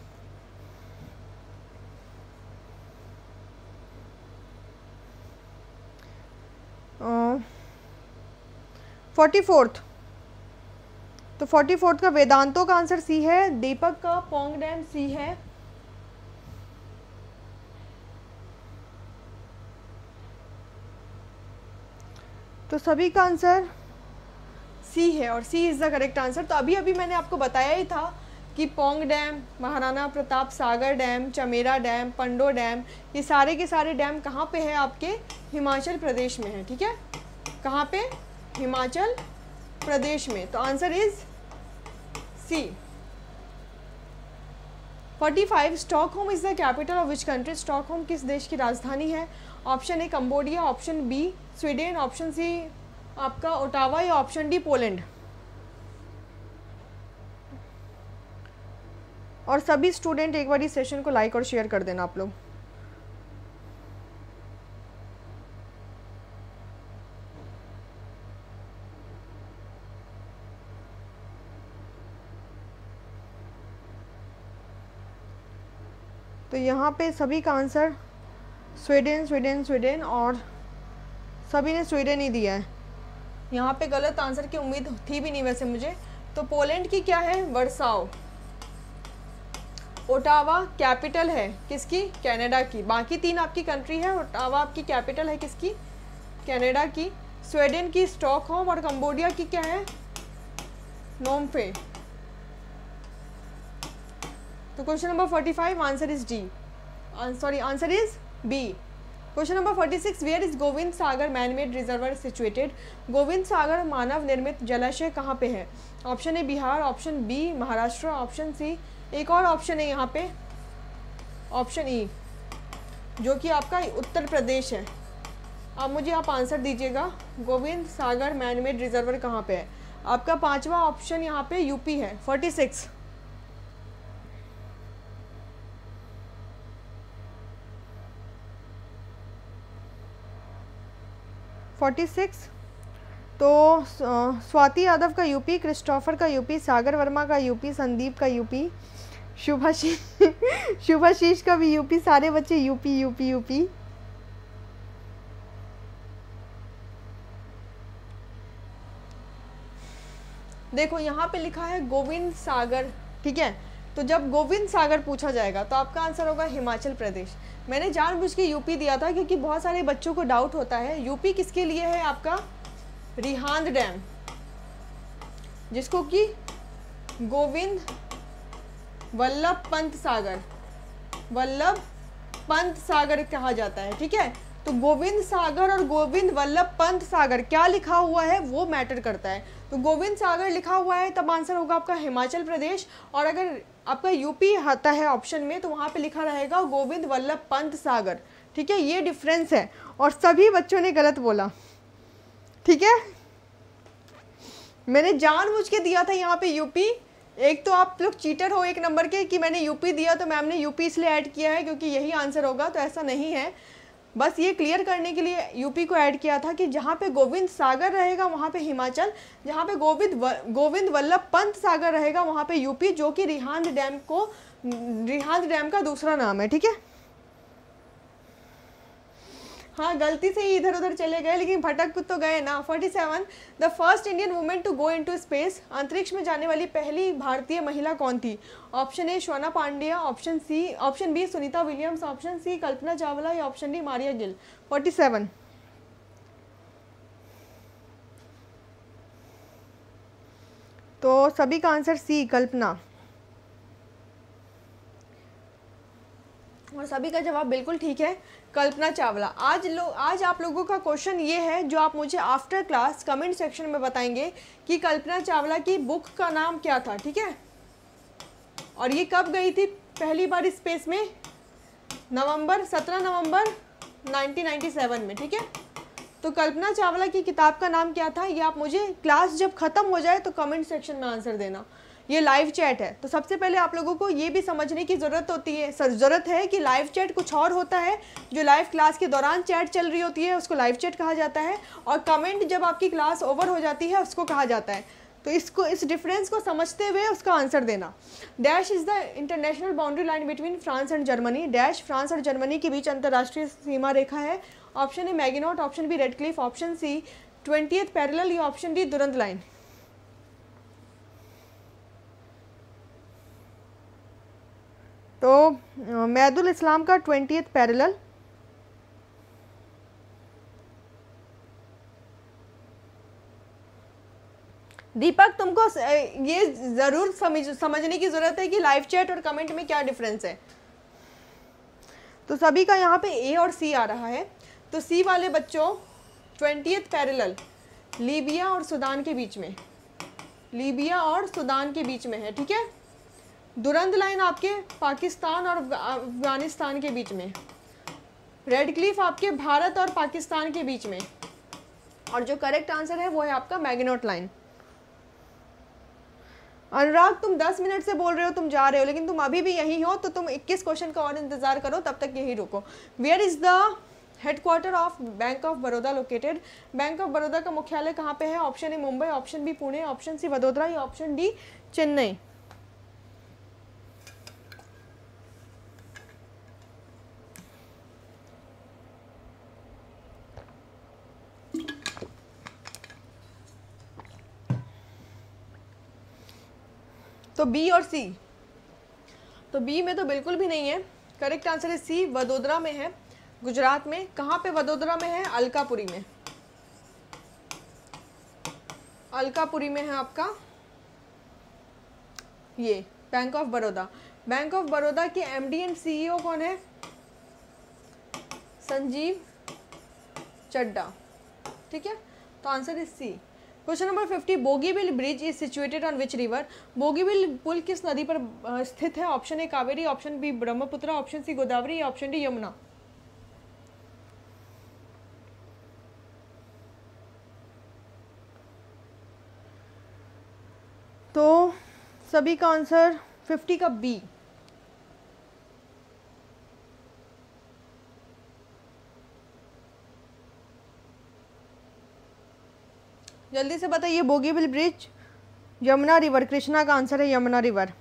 44th, तो 44th का वेदांतों का आंसर सी है। दीपक का पोंग डैम सी है। तो सभी का आंसर सी है और C is the correct answer. तो अभी अभी मैंने आपको बताया ही था कि Pong dam, Maharana Pratap Sagar dam, Chamera dam, Pando dam, ये सारे के सारे डैम कहाँ पे है? आपके हिमाचल प्रदेश में है, ठीक है। कहाँ पे? हिमाचल प्रदेश में। तो answer is C. 45, Stockholm is the capital of which country? Stockholm किस देश की राजधानी है? Option A Cambodia, option B Sweden, option C आपका ओटावा या ऑप्शन डी पोलैंड। और सभी स्टूडेंट एक बार इस सेशन को लाइक और शेयर कर देना आप लोग। तो यहाँ पे सभी का आंसर स्वीडन स्वीडन स्वीडन और सभी ने स्वीडन ही दिया है। यहाँ पे गलत आंसर की उम्मीद थी भी नहीं वैसे मुझे। तो पोलैंड की क्या है? वर्साओ। ओटावा कैपिटल है किसकी? कनाडा की। बाकी 3 आपकी कंट्री है, ओटावा आपकी कैपिटल है किसकी? कनाडा की। स्वीडन की स्टॉकहोम और कंबोडिया की क्या है? नोमफे। तो question number 45 answer is D, sorry answer is B. Question number 46, where is Govind Sagar man made reservoir situated? Govind Sagar मानव निर्मित जलाशय कहाँ पे है? Option A Bihar, option B Maharashtra, option C एक और ऑप्शन है यहाँ पे ऑप्शन ई, जो कि आपका उत्तर प्रदेश है। अब मुझे आप आंसर दीजिएगा, Govind Sagar man made reservoir कहाँ पे है? आपका 5वां ऑप्शन यहाँ पे यूपी है। 46 46 तो स्वाति यादव का यूपी, क्रिस्टोफर का यूपी, सागर वर्मा का यूपी, संदीप का यूपी, शुभाशीष का भी यूपी, सारे बच्चे यूपी यूपी यूपी। देखो यहाँ पे लिखा है गोविंद सागर, ठीक है। तो जब गोविंद सागर पूछा जाएगा तो आपका आंसर होगा हिमाचल प्रदेश। मैंने जानबूझ के यूपी दिया था क्योंकि बहुत सारे बच्चों को डाउट होता है यूपी किसके लिए है? आपका रिहांद डैम, जिसको कि गोविंद वल्लभ पंत सागर, वल्लभ पंत सागर कहा जाता है, ठीक है। तो गोविंद सागर और गोविंद वल्लभ पंत सागर क्या लिखा हुआ है वो मैटर करता है। तो गोविंद सागर लिखा हुआ है तब आंसर होगा आपका हिमाचल प्रदेश, और अगर आपका यूपी आता है ऑप्शन में तो वहाँ पे लिखा रहेगा गोविंद वल्लभ पंत सागर, ठीक है। ये डिफरेंस है और सभी बच्चों ने गलत बोला, ठीक है। मैंने जानबूझ के दिया था यहाँ पे यूपी। एक तो आप लोग चीटर हो एक नंबर के कि मैंने यूपी दिया तो मैम ने यूपी इसलिए ऐड किया है क्योंकि यही आंसर होगा, तो ऐसा नहीं है। बस ये क्लियर करने के लिए यूपी को ऐड किया था कि जहाँ पे गोविंद सागर रहेगा वहाँ पे हिमाचल, जहाँ पे गोविंद वल्लभ पंत सागर रहेगा वहाँ पे यूपी, जो कि रिहांद डैम का दूसरा नाम है, ठीक है। हाँ, गलती से ही इधर उधर चले गए लेकिन भटक तो गए ना। 47, the first Indian women to go into space, अंतरिक्ष में जाने वाली पहली भारतीय महिला कौन थी? Option A Shawna Pandya, option B Sunita Williams, option C Kalpana Chawla या ऑप्शन डी मारिया गिल। 47, तो सभी का आंसर सी कल्पना, और सभी का जवाब बिल्कुल ठीक है, कल्पना चावला। आज आप लोगों का क्वेश्चन ये है जो आप मुझे आफ्टर क्लास कमेंट सेक्शन में बताएंगे कि कल्पना चावला की बुक का नाम क्या था, ठीक है। और ये कब गई थी पहली बार स्पेस में? 17 नवंबर 1997 में, ठीक है। तो कल्पना चावला की किताब का नाम क्या था ये आप मुझे क्लास जब ख़त्म हो जाए तो कमेंट सेक्शन में आंसर देना। ये लाइव चैट है तो सबसे पहले आप लोगों को ये भी समझने की ज़रूरत है कि लाइव चैट कुछ और होता है। जो लाइव क्लास के दौरान चैट चल रही होती है उसको लाइव चैट कहा जाता है, और कमेंट जब आपकी क्लास ओवर हो जाती है उसको कहा जाता है। तो इस डिफरेंस को समझते हुए उसका आंसर देना। Dash is the international boundary line between France and Germany, dash France और जर्मनी के बीच अंतर्राष्ट्रीय सीमा रेखा है। Option A Maginot, option B Radcliffe, option C 20th parallel या ऑप्शन डी दुरंत लाइन। तो मैदुल इस्लाम का 20th पैरेलल, दीपक तुमको ये ज़रूर समझने की ज़रूरत है कि लाइव चैट और कमेंट में क्या डिफरेंस है। तो सभी का यहाँ पे ए और सी आ रहा है। तो सी वाले बच्चों 20th पैरेलल लीबिया और सूडान के बीच में, लीबिया और सूडान के बीच में है, ठीक है। दुरंत लाइन आपके पाकिस्तान और अफगानिस्तान के बीच में, रेड क्लिफ आपके भारत और पाकिस्तान के बीच में, और जो करेक्ट आंसर है वो है आपका मैगिनॉट लाइन। अनुराग तुम 10 मिनट से बोल रहे हो तुम जा रहे हो, लेकिन तुम अभी भी यही हो तो तुम 21 क्वेश्चन का और इंतजार करो, तब तक यही रुको। Where is the headquarter of bank of Baroda located, bank of Baroda का मुख्यालय कहाँ पे है? Option A Mumbai, option B Pune, option C Vadodara या ऑप्शन डी चेन्नई। तो बी और सी, तो बी में तो बिल्कुल भी नहीं है, करेक्ट आंसर है सी, वडोदरा में है, गुजरात में। कहाँ पे वडोदरा में है? अलकापुरी में, अलकापुरी में है आपका ये bank of Baroda. Bank of Baroda के एमडी एंड सीईओ कौन है? संजीव चड्डा, ठीक है। तो answer is C. Question number 50, Bogibeel bridge is situated on which river, Bogibeel पुल किस नदी पर स्थित है? Option A Kaveri, option B Brahmaputra, option C Godavari या ऑप्शन डी यमुना। तो सभी का आंसर 50 का बी। जल्दी से बताइए, बोगीबिल ब्रिज, यमुना रिवर, कृष्णा का आंसर है Yamuna river.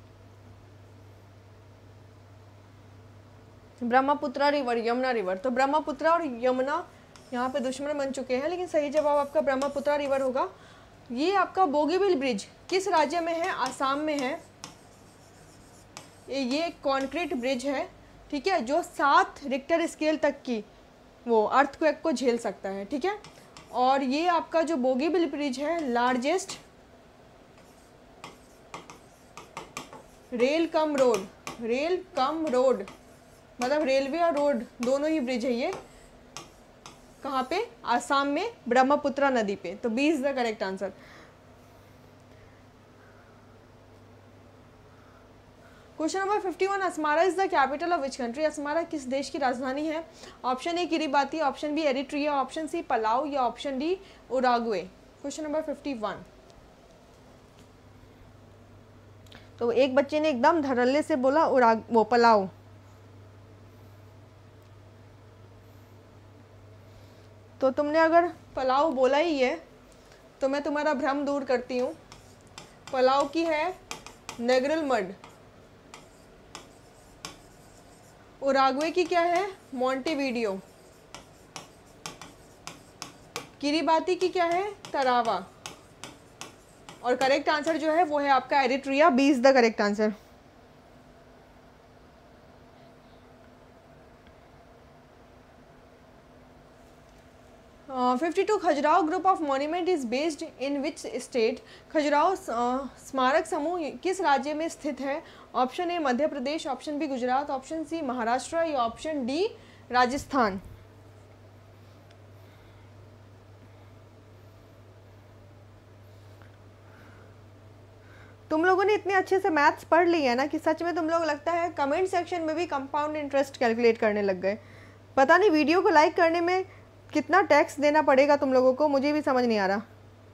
Brahmaputra river, Yamuna river. तो ब्रह्मपुत्र और यमुना यहाँ पे दुश्मन बन चुके हैं, लेकिन सही जवाब आपका ब्रह्मपुत्र रिवर होगा। ये आपका बोगीबिल ब्रिज किस राज्य में है? आसाम में है। ये एक कॉन्क्रीट ब्रिज है, ठीक है, जो 7 रिक्टर स्केल तक की वो अर्थक्वेक को झेल सकता है, ठीक है। और ये आपका जो बोगीबिल ब्रिज है largest rail cum road, rail cum road मतलब रेलवे और रोड दोनों ही ब्रिज है ये। कहाँ पे? आसाम में ब्रह्मपुत्रा नदी पे। तो B is the correct answer. Question number 51, Asmara is the capital of which country? Asmara किस देश की राजधानी है? Option A Kiribati, option B Eritrea, option C Palau या option D Uruguay. Question number 51। तो एक बच्चे ने एकदम धड़ल्ले से बोला वो पलाऊ। तो तुमने अगर पलाऊ बोला ही है तो मैं तुम्हारा भ्रम दूर करती हूँ। पलाऊ की है नेग्रल मड, उराग्वे की क्या है? मोंटेवीडियो, किरिबाती की क्या है? तरावा, और करेक्ट आंसर जो है वो है आपका Eritrea. B is the correct answer. 52 Khajuraho group of monument is based in which state? Khajuraho स्मारक समूह किस राज्य में स्थित है? Option A Madhya Pradesh, option B Gujarat, option C Maharashtra या ऑप्शन डी राजस्थान। तुम लोगों ने इतने अच्छे से मैथ्स पढ़ लिया है ना कि सच में तुम लोग लगता है कमेंट सेक्शन में भी कंपाउंड इंटरेस्ट कैलकुलेट करने लग गए। पता नहीं वीडियो को लाइक करने में कितना टैक्स देना पड़ेगा तुम लोगों को, मुझे भी समझ नहीं आ रहा।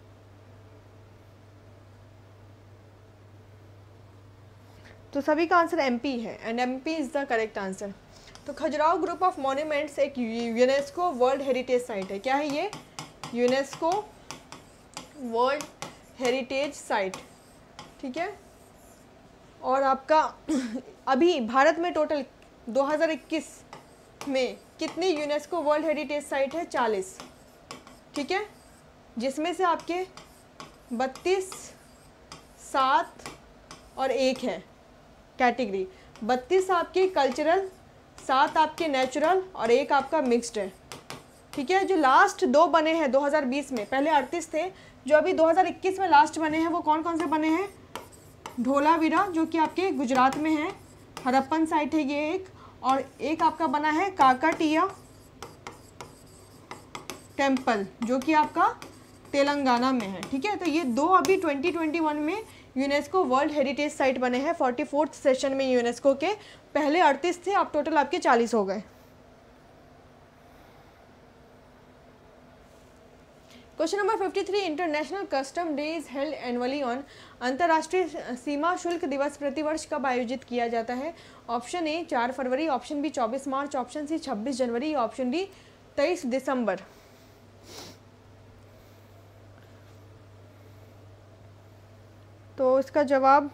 तो सभी का आंसर एमपी है and MP is the correct answer. तो खजुराहो ग्रुप ऑफ मॉन्यूमेंट्स एक यूनेस्को वर्ल्ड हेरिटेज साइट है। क्या है ये? यूनेस्को वर्ल्ड हेरिटेज साइट, ठीक है। और आपका अभी भारत में टोटल 2021 में कितनी यूनेस्को वर्ल्ड हेरिटेज साइट है? 40, ठीक है, जिसमें से आपके 32, 7 और 1 है कैटेगरी। 32 आपके कल्चरल, 7 आपके नेचुरल और 1 आपका मिक्स्ड है, ठीक है। जो लास्ट 2 बने हैं 2020 में, पहले 38 थे, जो अभी 2021 में लास्ट बने हैं वो कौन कौन से बने हैं? धोलावीरा जो कि आपके गुजरात में है, हरप्पन साइट है ये एक, और एक आपका बना है काकाटिया टेम्पल जो कि आपका तेलंगाना में है, ठीक है। तो ये 2 अभी 2021 में यूनेस्को वर्ल्ड हेरिटेज साइट बने हैं। 44th सेशन में यूनेस्को के, पहले 38 थे, अब टोटल आपके 40 हो गए। Question number 53, international custom day is held annually on? अंतर्राष्ट्रीय सीमा शुल्क दिवस प्रतिवर्ष कब आयोजित किया जाता है? ऑप्शन ए 4 फरवरी, option B 24 March, option C 26 जनवरी, ऑप्शन डी 23 दिसंबर। तो इसका जवाब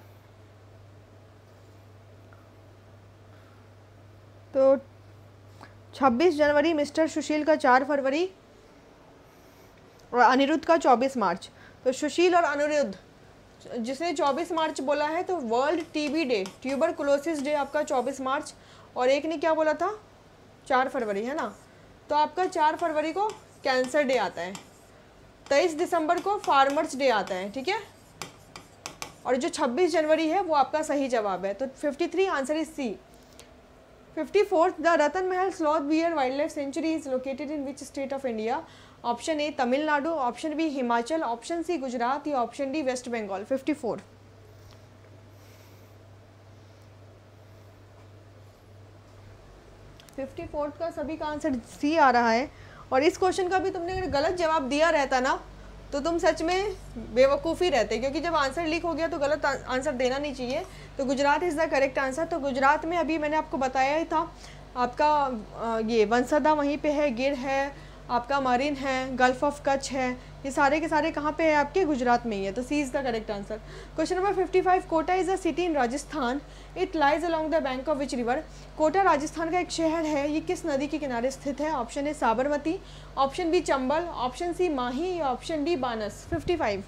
तो 26 जनवरी, मिस्टर सुशील का 4 फरवरी और अनिरुद्ध का 24 मार्च। तो सुशील और अनिरुद्ध जिसने 24 मार्च बोला है तो world TB day, tuberculosis day आपका 24 मार्च, और एक ने क्या बोला था? 4 फरवरी, है ना। तो आपका 4 फरवरी को कैंसर डे आता है, 23 दिसंबर को फार्मर्स डे आता है, ठीक है। और जो 26 जनवरी है वो आपका सही जवाब है। तो 53 answer is C. 54th the Ratan Mahal sloth bear wildlife sanctuary is located in which state of India? Option A Tamil Nadu, option B Himachal, option C Gujarat या option D waste Bengal. 54 54th का सभी का आंसर सी आ रहा है। और इस क्वेश्चन का भी तुमने अगर गलत जवाब दिया रहता ना तो तुम सच में बेवकूफ़ी रहते, क्योंकि जब आंसर लीक हो गया तो गलत आंसर देना नहीं चाहिए। तो Gujarat is the correct answer. तो गुजरात में अभी मैंने आपको बताया ही था, आपका ये वंसदा वहीं पे है, गिर है, आपका मरीन है, गल्फ ऑफ कच्छ है, ये सारे के सारे कहाँ पे है? आपके गुजरात में ही है। तो C is the correct answer. Question number 55, Kota is a city in Rajasthan, it lies along the bank of which river? Kota Rajasthan का एक शहर है, ये किस नदी के किनारे स्थित है? Option A Sabarmati, option B Chambal, option C Mahi या ऑप्शन डी बानस। 55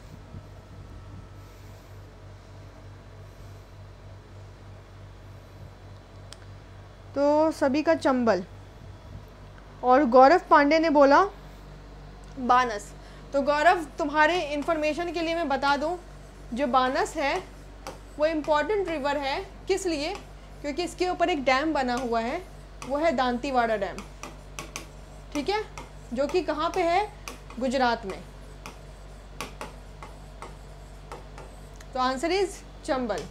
तो सभी का चंबल, और गौरव पांडे ने बोला बानस। तो गौरव तुम्हारे इन्फॉर्मेशन के लिए मैं बता दूं, जो बानस है वो इम्पॉर्टेंट रिवर है, किस लिए? क्योंकि इसके ऊपर एक डैम बना हुआ है, वो है दांतीवाड़ा डैम, ठीक है, जो कि कहाँ पे है? गुजरात में। तो answer is Chambal.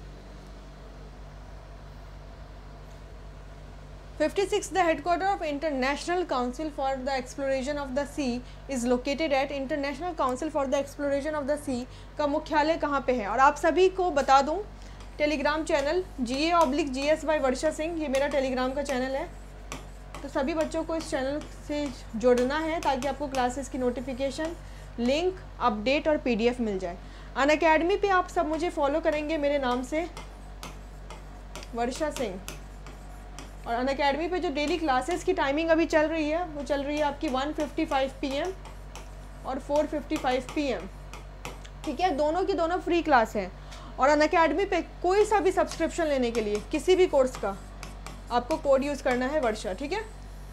56. The headquarter of International Council for the Exploration of the Sea is located at International Council for the Exploration of the Sea का मुख्यालय कहाँ पे है? और आप सभी को बता दूँ, Telegram channel GA/GS by Varsha Singh, ये मेरा टेलीग्राम का चैनल है, तो सभी बच्चों को इस चैनल से जुड़ना है ताकि आपको क्लासेस की नोटिफिकेशन, लिंक, अपडेट और PDF मिल जाए। अनअकैडमी पे आप सब मुझे फॉलो करेंगे मेरे नाम से, वर्षा सिंह। और अनअकैडमी पे जो डेली क्लासेस की टाइमिंग अभी चल रही है, वो चल रही है आपकी 1:55 PM और 4:55 PM, ठीक है, दोनों की दोनों फ्री क्लास है। और अनअकैडमी पे कोई सा भी सब्सक्रिप्शन लेने के लिए किसी भी कोर्स का आपको कोड यूज़ करना है वर्षा, ठीक है।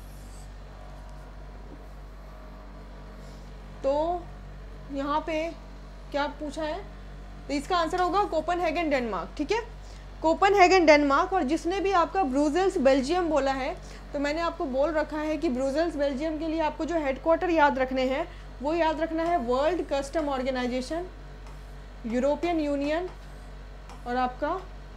तो यहाँ पे क्या पूछा है? तो इसका आंसर होगा कोपेनहेगन डेनमार्क, ठीक है, कोपेनहेगन डेनमार्क। और जिसने भी आपका ब्रुसेल्स बेल्जियम बोला है, तो मैंने आपको बोल रखा है कि ब्रुसेल्स बेल्जियम के लिए आपको जो हेडक्वार्टर याद रखने हैं, वो याद रखना है world custom organisation, European union और आपका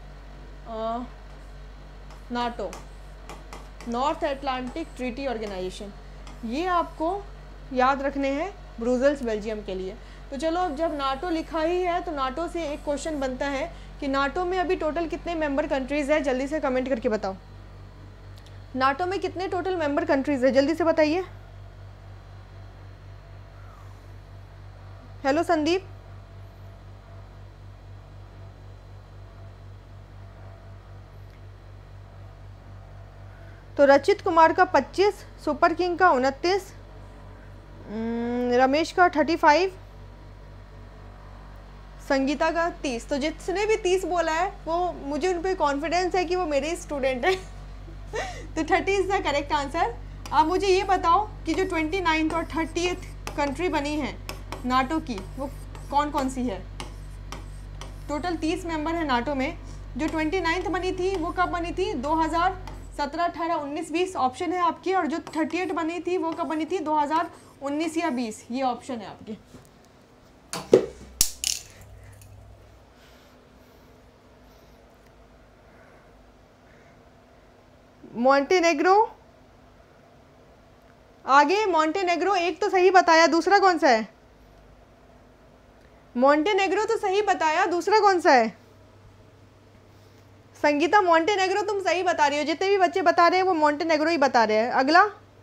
NATO, north Atlantic treaty organisation, ये आपको याद रखने हैं ब्रुसेल्स बेल्जियम के लिए। तो चलो, अब जब नाटो लिखा ही है तो नाटो से एक क्वेश्चन बनता है कि नाटो में अभी टोटल कितने मेंबर कंट्रीज़ है? जल्दी से कमेंट करके बताओ, नाटो में कितने टोटल मेंबर कंट्रीज़ है? जल्दी से बताइए। हेलो संदीप, तो रचित कुमार का 25, सुपर किंग का 29, रमेश का 35, संगीता का 30। तो जिसने भी 30 बोला है, वो मुझे उन पर कॉन्फिडेंस है कि वो मेरे स्टूडेंट हैं। तो 30 इज़ द करेक्ट आंसर। अब मुझे ये बताओ कि जो 29th और 30th कंट्री बनी है नाटो की, वो कौन कौन सी है? टोटल 30 मेंबर है नाटो में। जो 29th बनी थी वो कब बनी थी? 2017, 18, 19, 20 ऑप्शन है आपकी। और जो 38 बनी थी वो कब बनी थी? 2019 या 20, ये ऑप्शन है आपके। मॉन्टेनेग्रो, आगे मॉन्टेनेग्रो एक तो सही बताया, दूसरा कौन सा है? मॉन्टेनेग्रो तो सही बताया, दूसरा कौन सा है? संगीता, मॉन्टेनेग्रो तुम सही बता रही हो, जितने भी बच्चे बता रहे हैं वो मॉन्टेनेग्रो ही बता रहे हैं। अगला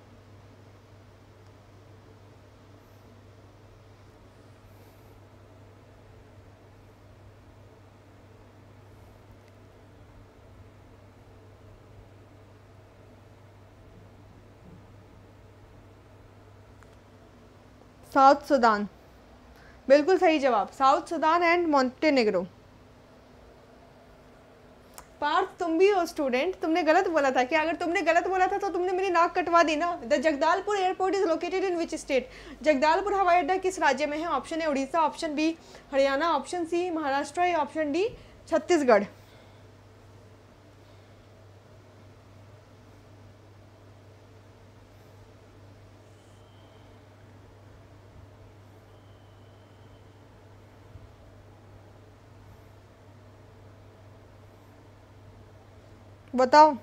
साउथ सुदान, बिल्कुल सही जवाब, south Sudan and Montenegro. Parth, तुम भी हो स्टूडेंट, तुमने गलत बोला था क्या? अगर तुमने गलत बोला था तो तुमने मेरी नाक कटवा दी ना। The Jagdalpur airport is located in which state? Jagdalpur हवाई अड्डा किस राज्य में है? Option A Orissa, option B Haryana, option C Maharashtra या ऑप्शन डी छत्तीसगढ़। बताओ।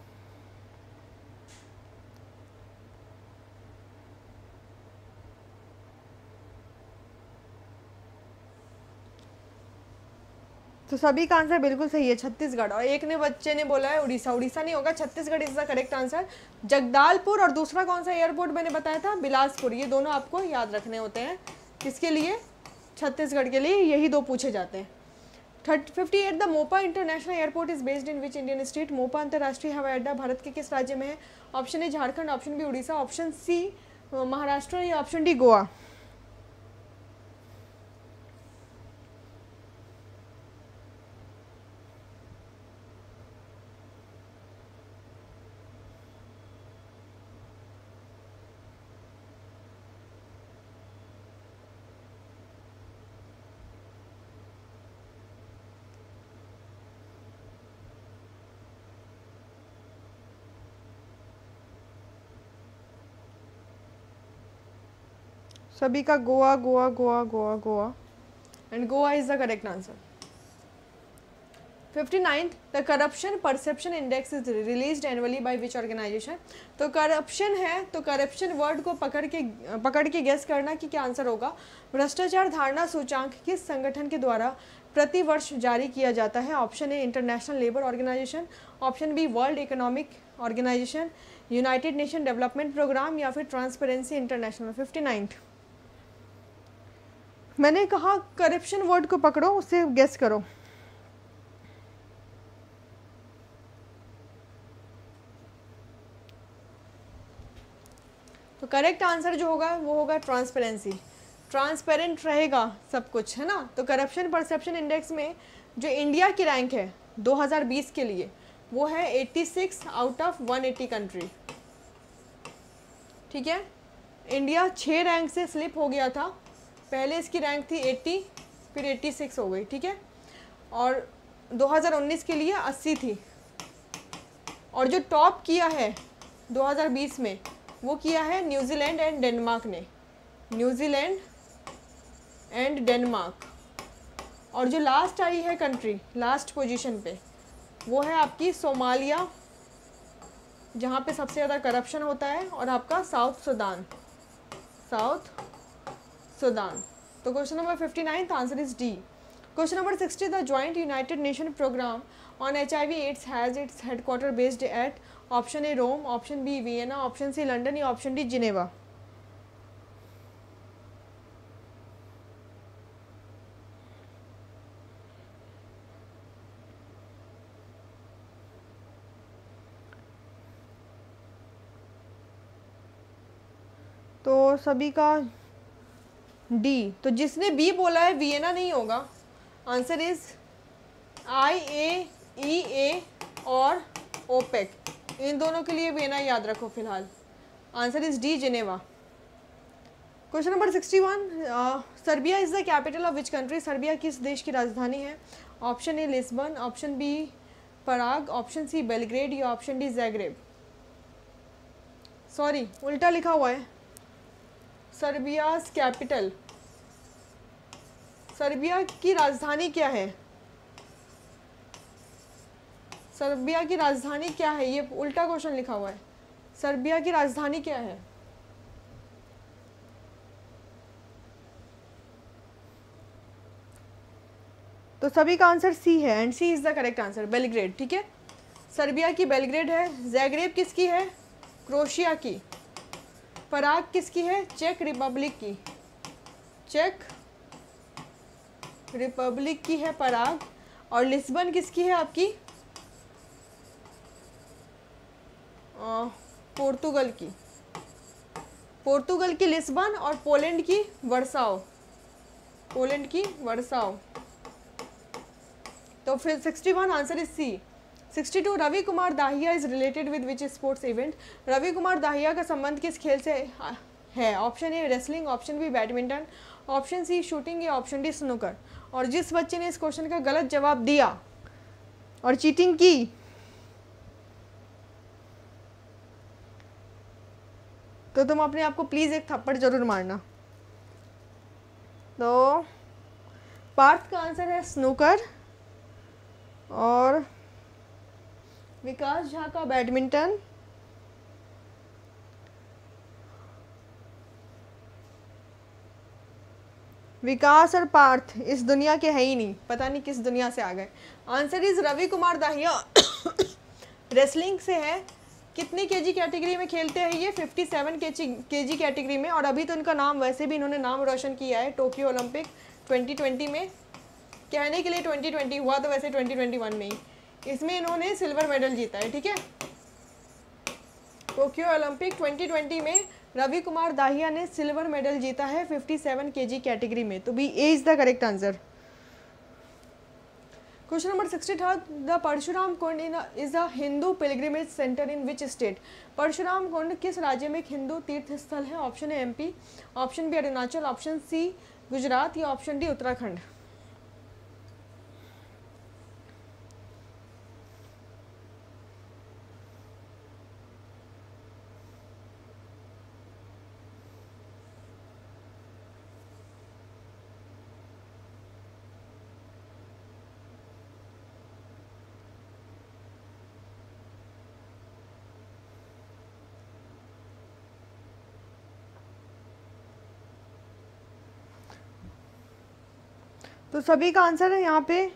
तो सभी का आंसर बिल्कुल सही है, छत्तीसगढ़। और एक ने बच्चे ने बोला है उड़ीसा, उड़ीसा नहीं होगा, Chhattisgarh is the correct answer. Jagdalpur और दूसरा कौन सा एयरपोर्ट मैंने बताया था? बिलासपुर। ये दोनों आपको याद रखने होते हैं। किसके लिए? छत्तीसगढ़ के लिए यही दो पूछे जाते हैं। 58 the Mopa international airport is based in which Indian state? Mopa अंतर्राष्ट्रीय हवाई अड्डा भारत के किस राज्य में है? Option A Jharkhand, option B Orissa, option C Maharashtra या ऑप्शन डी गोवा। सभी का Goa Goa Goa Goa Goa, and Goa is the correct answer. 59th, the corruption perception index is released annually by which organisation. तो करप्शन है, तो करप्शन वर्ड को पकड़ के गेस करना कि क्या आंसर होगा। भ्रष्टाचार धारणा सूचांक किस संगठन के द्वारा प्रति वर्ष जारी किया जाता है। Option A international labour organisation, option B world economic organisation, united nation development programme, या फिर ट्रांसपेरेंसी इंटरनेशनल। 59th, मैंने कहा करप्शन वर्ड को पकड़ो, उससे गेस करो। तो करेक्ट आंसर जो होगा वो होगा ट्रांसपेरेंसी। ट्रांसपेरेंट रहेगा सब कुछ, है ना। तो करप्शन परसेप्शन इंडेक्स में जो इंडिया की रैंक है 2020 के लिए वो है 86 आउट ऑफ 180 कंट्री। ठीक है, इंडिया 6 रैंक से स्लिप हो गया था। पहले इसकी रैंक थी 80, फिर 86 हो गई। ठीक है, और 2019 के लिए 80 थी। और जो टॉप किया है 2020 में वो किया है न्यूजीलैंड एंड डेनमार्क ने, न्यूजीलैंड एंड डेनमार्क। और जो लास्ट आई है कंट्री लास्ट पोजीशन पे वो है आपकी सोमालिया, जहाँ पे सबसे ज़्यादा करप्शन होता है, और आपका साउथ सूडान, साउथ सूडान। तो question number 59 answer is D. Question number 60, the joint united nation programme on HIV AIDS has its headquarter based at. Option A Rome, option B Vienna, option C London, या option D Geneva. तो सभी का D. तो जिसने B बोला है Vienna नहीं होगा, आंसर इज IAEA और ओपेक, इन दोनों के लिए वियना याद रखो फिलहाल। Answer is D Geneva. Question number 61, Serbia is the capital of which country. Serbia किस देश की राजधानी है। Option A Lisbon, option B Prague, option C Belgrade, या ऑप्शन डी ज़ैग्रेब। सॉरी, उल्टा लिखा हुआ है। सर्बियाज कैपिटल, सर्बिया की राजधानी क्या है। सर्बिया की राजधानी क्या है, ये उल्टा क्वेश्चन लिखा हुआ है। सर्बिया की राजधानी क्या है। तो सभी का आंसर सी है, and C is the correct answer, Belgrade. ठीक है, सर्बिया की बेलग्रेड है। ज़ैग्रेब किसकी है, क्रोशिया की। पराग किसकी है, चेक रिपब्लिक की, चेक रिपब्लिक की है पराग। और लिस्बन किसकी है आपकी, पोर्तुगल की, पोर्तुगल की लिस्बन, और पोलैंड की वर्साओ, पोलैंड की वर्साओ। तो फिर 61 answer is C. 62, Ravi Kumar Dahiya is related with which sports event. Ravi Kumar Dahiya का संबंध किस खेल से है। Option A wrestling, option B badminton, option C shooting, या ऑप्शन डी स्नूकर। और जिस बच्चे ने इस क्वेश्चन का गलत जवाब दिया और चीटिंग की, तो तुम अपने आप को प्लीज़ एक थप्पड़ जरूर मारना। तो पार्थ का आंसर है स्नूकर, और विकास झा का बैडमिंटन, विकास और पार्थ इस दुनिया के है ही नहीं, पता नहीं किस दुनिया से आ गए। Answer is Ravi Kumar Dahiya wrestling से है। कितनी केजी कैटेगरी में खेलते हैं ये, 57 केजी कैटेगरी में। और अभी तो इनका नाम, वैसे भी इन्होंने नाम रोशन किया है टोक्यो ओलंपिक 2020 में। कहने के लिए 2020 हुआ तो वैसे 2021 में ही, इसमें इन्होंने सिल्वर मेडल जीता है। ठीक है, टोक्यो ओलंपिक 2020 में रवि कुमार दाहिया ने सिल्वर मेडल जीता है 57 केजी कैटेगरी में। तो B A is the correct answer. Question number 63, the Parshuram Kund is a Hindu pilgrimage centre in which state. Parshuram Kund किस राज्य में एक हिंदू तीर्थ स्थल है। Option A MP, option B Arunachal, option C Gujarat, या ऑप्शन डी उत्तराखंड। तो सभी का आंसर है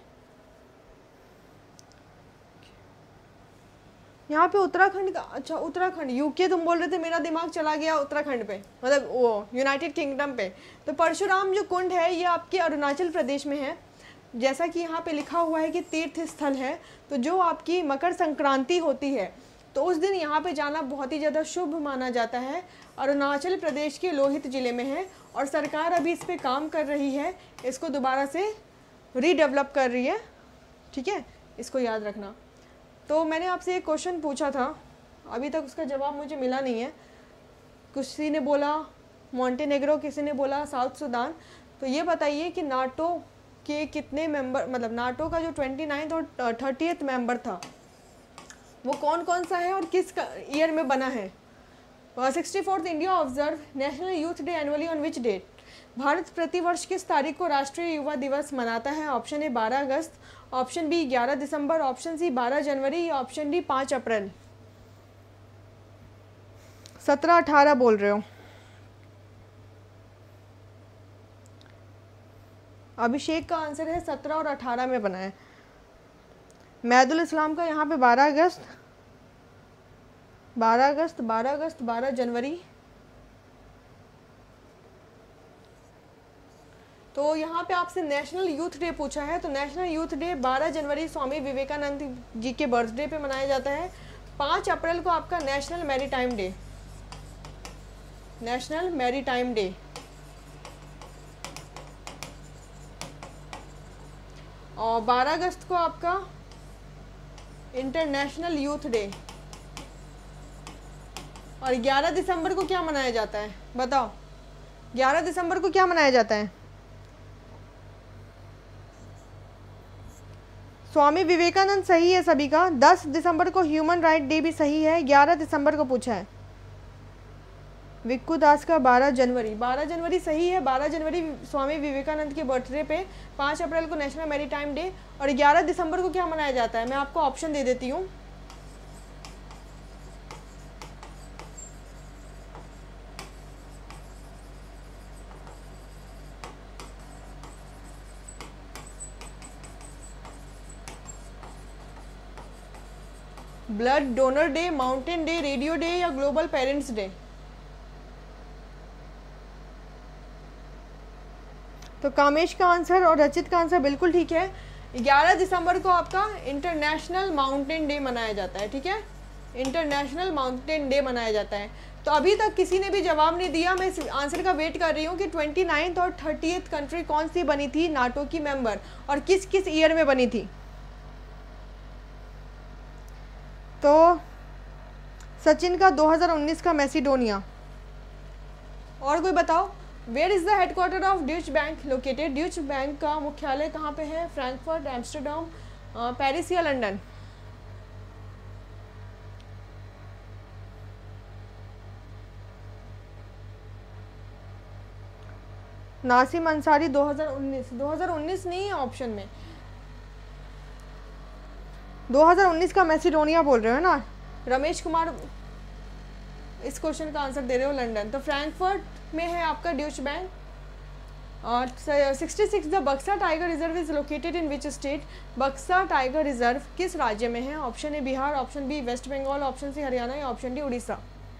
यहाँ पे उत्तराखंड का। अच्छा उत्तराखंड, यूके तुम बोल रहे थे, मेरा दिमाग चला गया उत्तराखंड पे, मतलब वो यूनाइटेड किंगडम पे। तो परशुराम जो कुंड है ये आपके अरुणाचल प्रदेश में है। जैसा कि यहाँ पे लिखा हुआ है कि तीर्थ स्थल है, तो जो आपकी मकर संक्रांति होती है तो उस दिन यहाँ पे जाना बहुत ही ज़्यादा शुभ माना जाता है। अरुणाचल प्रदेश के लोहित ज़िले में है और सरकार अभी इस पर काम कर रही है, इसको दोबारा से रीडेवलप कर रही है, ठीक है, इसको याद रखना। तो मैंने आपसे एक क्वेश्चन पूछा था, अभी तक उसका जवाब मुझे मिला नहीं है। किसी ने बोला मॉन्टेनेग्रो, किसी ने बोला साउथ सूडान। तो ये बताइए कि नाटो के कितने मेंबर, मतलब नाटो का जो 29th और 30th मेंबर था वो कौन कौन सा है और किस ईयर में बना है। 64th India observe national youth day annually on which date. Bharat प्रतिवर्ष किस तारीख को राष्ट्रीय युवा दिवस मनाता है। ऑप्शन ए 12 अगस्त, ऑप्शन बी 11 दिसंबर, ऑप्शन सी 12 जनवरी, ऑप्शन डी 5 अप्रैल। 17-18 बोल रहे हो। अभिषेक का आंसर है 17 और 18 में बना है। मैदुल इस्लाम का यहाँ पे 12 अगस्त, 12 अगस्त, 12 अगस्त, 12 जनवरी। तो यहाँ पे आपसे नेशनल यूथ डे पूछा है, तो नेशनल यूथ डे 12 जनवरी स्वामी विवेकानंद जी के बर्थडे पे मनाया जाता है। 5 अप्रैल को आपका national maritime day, national maritime day. और 12 अगस्त को आपका इंटरनेशनल यूथ डे। और 11 दिसंबर को क्या मनाया जाता है, बताओ 11 दिसंबर को क्या मनाया जाता है। स्वामी विवेकानंद सही है सभी का। 10 दिसंबर को ह्यूमन राइट डे भी सही है। 11 दिसंबर को पूछा है। विक्कू दास का 12 जनवरी, 12 जनवरी सही है। 12 जनवरी स्वामी विवेकानंद के बर्थडे पे। 5 अप्रैल को नेशनल मैरीटाइम डे। और 11 दिसंबर को क्या मनाया जाता है, मैं आपको ऑप्शन दे देती हूँ। Blood donor day, mountain day, radio day या ग्लोबल पेरेंट्स डे। तो कामेश का आंसर और रचित का आंसर बिल्कुल ठीक है। 11 दिसंबर को आपका इंटरनेशनल माउंटेन डे मनाया जाता है, ठीक है, इंटरनेशनल माउंटेन डे मनाया जाता है। तो अभी तक किसी ने भी जवाब नहीं दिया। मैं इस आंसर का वेट कर रही हूँ कि 29th और 30th कंट्री कौन सी बनी थी नाटो की मेंबर और किस किस ईयर में बनी थी। तो सचिन का 2019 का मैसिडोनिया। और कोई बताओ, where is the headquarter of Deutsche bank located. Deutsche bank का मुख्यालय कहाँ पे है, फ्रैंकफर्ट, एम्स्टर्डम, पेरिस या लंदन। नासिम अंसारी 2019 नहीं है ऑप्शन में। 2019 का मैसिडोनिया बोल रहे हो ना। रमेश कुमार इस क्वेश्चन का आंसर दे रहे हो लंदन। तो फ्रैंकफर्ट में है आपका ड्यूच बैंक। और 66 the Buxa tiger reserve is located in which state. Buxa tiger reserve किस राज्य में है। Option A Bihar, option B West Bengal, option C Haryana या ऑप्शन डी उड़ीसा।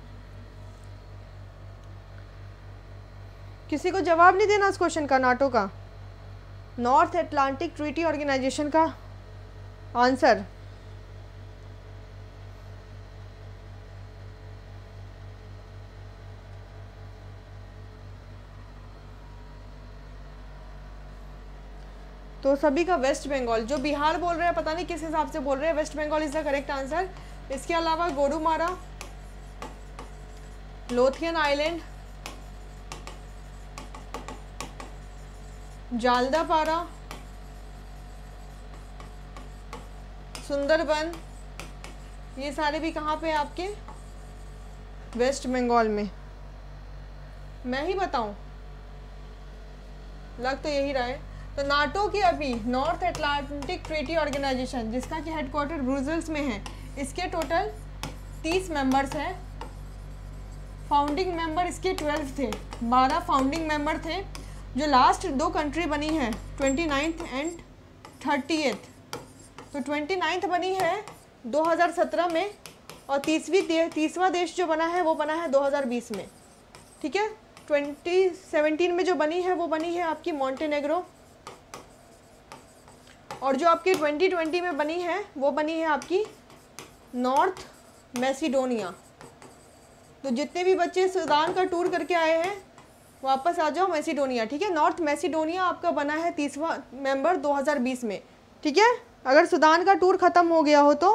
किसी को जवाब नहीं देना उस क्वेश्चन का। नाटो का नॉर्थ अटलांटिक ट्रीटी ऑर्गेनाइजेशन का आंसर तो सभी का वेस्ट बंगाल। जो बिहार बोल रहे हैं पता नहीं किस हिसाब से बोल रहे हैं। West Bengal is the correct answer. इसके अलावा गोरुमारा, लोथियन आइलैंड, जालदापारा, सुंदरबन, ये सारे भी कहाँ पे आपके वेस्ट बंगाल में। मैं ही बताऊं, लग तो यही रहा है। तो नाटो की अभी नॉर्थ अटलांटिक ट्रीटी ऑर्गेनाइजेशन जिसका कि हेडक्वार्टर ब्रुसेल्स में है, इसके टोटल 30 मेंबर्स हैं। फाउंडिंग मेंबर इसके 12 थे, 12 फाउंडिंग मेंबर थे। जो लास्ट 2 कंट्री बनी है 29th एंड 30th, तो 29th बनी है 2017 में और तीसवा देश जो बना है वो बना है 2020 में, ठीक है। 2017 में जो बनी है वो बनी है आपकी मॉन्टेनेग्रो, और जो आपकी 2020 में बनी है वो बनी है आपकी नॉर्थ मैसिडोनिया। तो जितने भी बच्चे सूडान का टूर करके आए हैं वापस आ जाओ मैसिडोनिया, ठीक है। नॉर्थ मैसिडोनिया आपका बना है 30वां मेंबर 2020 में, ठीक है। अगर सूडान का टूर ख़त्म हो गया हो तो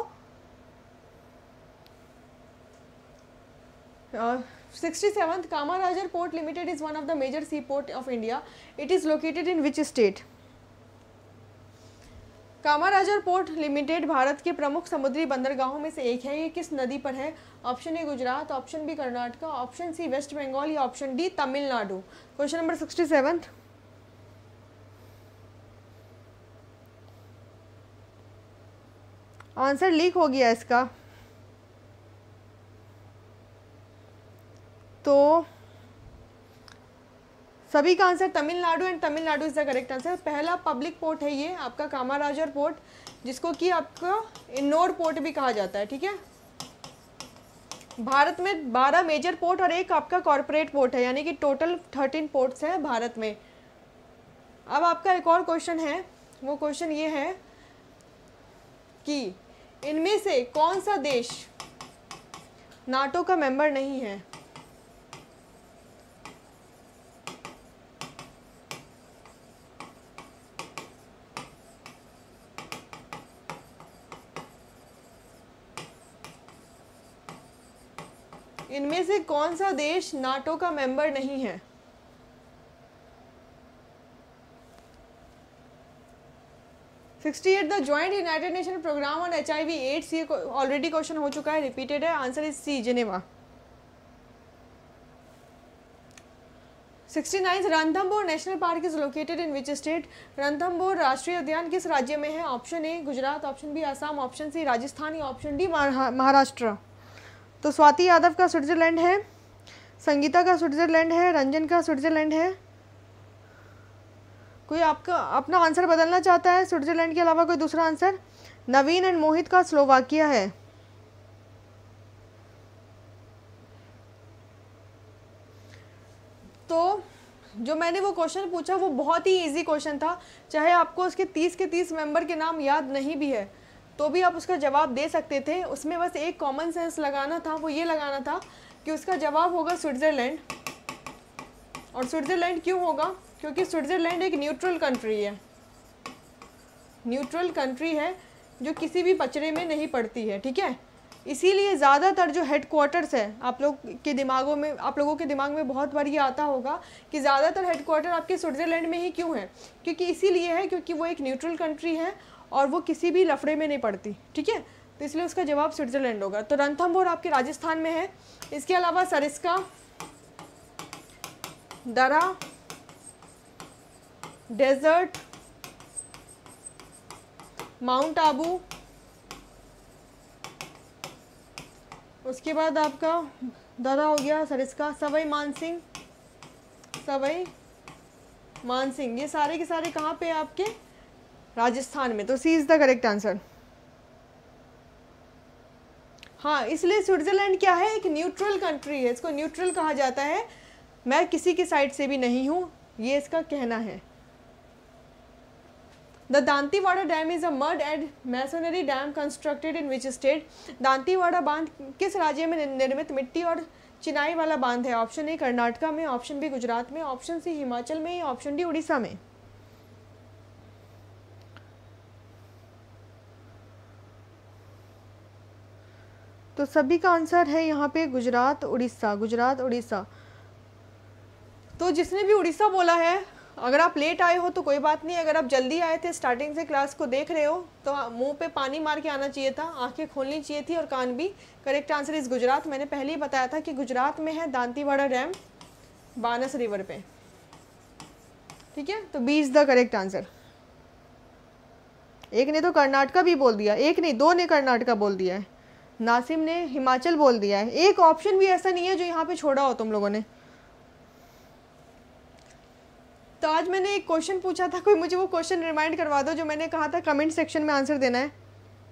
67th Kamarajar port limited is one of the major sea port of India. It is located in which state? Kamarajar port limited Bharat के प्रमुख समुद्री बंदरगाहों में से एक है। ये किस नदी पर है? Option A Gujarat, option B Karnataka, option C West Bengal या option D Tamil Nadu. Question number 67 answer leak हो गया इसका, तो सभी का answer Tamil Nadu and Tamil Nadu is the correct answer. पहला पब्लिक पोर्ट है ये आपका कामाराजर पोर्ट, जिसको कि आपका इन्नोर पोर्ट भी कहा जाता है, ठीक है। भारत में 12 मेजर पोर्ट और एक आपका कॉरपोरेट पोर्ट है, यानी कि टोटल 13 पोर्ट्स हैं भारत में। अब आपका एक और क्वेश्चन है, वो क्वेश्चन ये है कि इनमें से कौन सा देश नाटो का मेंबर नहीं है? इनमें से कौन सा देश नाटो का मेंबर नहीं है? The joint united nation programme on HIV AIDS, ये ऑलरेडी क्वेश्चन हो चुका है, रिपीटेड है। Answer is C Geneva. 69 Ranthambore national park is located in which state? Ranthambore राष्ट्रीय उद्यान किस राज्य में है? Option A Gujarat, option B Assam, option C Rajasthan या ऑप्शन डी महाराष्ट्र। तो स्वाति यादव का स्विट्जरलैंड है, संगीता का स्विट्जरलैंड है, रंजन का स्विट्जरलैंड है। कोई आपका अपना आंसर बदलना चाहता है स्विट्जरलैंड के अलावा कोई दूसरा आंसर? नवीन एंड मोहित का स्लोवाकिया है। तो जो मैंने वो क्वेश्चन पूछा वो बहुत ही इजी क्वेश्चन था, चाहे आपको उसके 30 के 30 मेंबर के नाम याद नहीं भी है तो भी आप उसका जवाब दे सकते थे। उसमें बस एक कॉमन सेंस लगाना था, वो ये लगाना था कि उसका जवाब होगा स्विट्ज़रलैंड। और स्विट्ज़रलैंड क्यों होगा? क्योंकि स्विट्ज़रलैंड एक न्यूट्रल कंट्री है, न्यूट्रल कंट्री है जो किसी भी पचड़े में नहीं पड़ती है, ठीक है। इसीलिए ज़्यादातर जो हेडक्वार्टर्स है आप लोगों के दिमाग में बहुत बार ये आता होगा कि ज़्यादातर हेडक्वार्टर आपके स्विट्ज़रलैंड में ही क्यों है? क्योंकि इसीलिए है क्योंकि वो एक न्यूट्रल कंट्री है और वो किसी भी लफड़े में नहीं पड़ती, ठीक है। तो इसलिए उसका जवाब स्विट्ज़रलैंड होगा। तो रणथंभौर आपके राजस्थान में है। इसके अलावा सरिस्का, दरा, डेजर्ट, माउंट आबू, उसके बाद आपका दरा हो गया, सरिस्का, सवाई मानसिंह, ये सारे के सारे कहाँ पे आपके राजस्थान में। तो C is the correct answer. हाँ, इसलिए स्विट्जरलैंड क्या है? एक न्यूट्रल कंट्री है, इसको न्यूट्रल कहा जाता है। मैं किसी की साइड से भी नहीं हूँ, ये इसका कहना है। The Dantiwada dam is a mud and masonry dam constructed in which state? Dantiwada बांध किस राज्य में निर्मित मिट्टी और चिनाई वाला बांध है? ऑप्शन ए कर्नाटका में, ऑप्शन बी गुजरात में, ऑप्शन सी हिमाचल में या ऑप्शन डी उड़ीसा में। तो सभी का आंसर है यहाँ पे गुजरात उड़ीसा। तो जिसने भी उड़ीसा बोला है, अगर आप लेट आए हो तो कोई बात नहीं, अगर आप जल्दी आए थे, स्टार्टिंग से क्लास को देख रहे हो तो मुंह पे पानी मार के आना चाहिए था, आंखें खोलनी चाहिए थी और कान भी। करेक्ट आंसर इस गुजरात। मैंने पहले ही बताया था कि गुजरात में है दांतीवाड़ा डैम, बानस रिवर पे, ठीक है। तो B is the correct answer. एक ने तो कर्नाटका भी बोल दिया, एक नहीं दो ने कर्नाटका बोल दिया है, नासिम ने हिमाचल बोल दिया है। एक ऑप्शन भी ऐसा नहीं है जो यहाँ पे छोड़ा हो तुम लोगों ने। तो आज मैंने एक क्वेश्चन पूछा था, कोई मुझे वो क्वेश्चन रिमाइंड करवा दो जो मैंने कहा था कमेंट सेक्शन में आंसर देना है।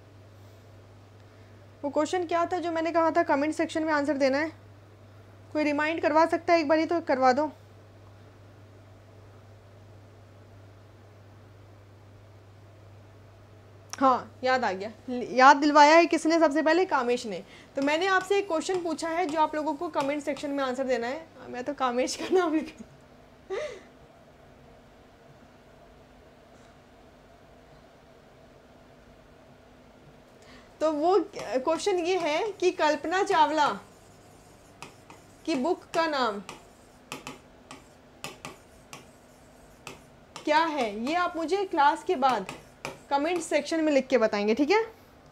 वो क्वेश्चन क्या था जो मैंने कहा था कमेंट सेक्शन में आंसर देना है? कोई रिमाइंड करवा सकता है एक बार ही तो करवा दो। हाँ याद आ गया, याद दिलवाया है किसने सबसे पहले? कामेश ने। तो मैंने आपसे एक क्वेश्चन पूछा है जो आप लोगों को कमेंट सेक्शन में आंसर देना है। मैं तो कामेश का नाम लिख तो वो क्वेश्चन ये है कि कल्पना चावला की बुक का नाम क्या है? ये आप मुझे क्लास के बाद कमेंट सेक्शन में लिख के बताएंगे, ठीक है?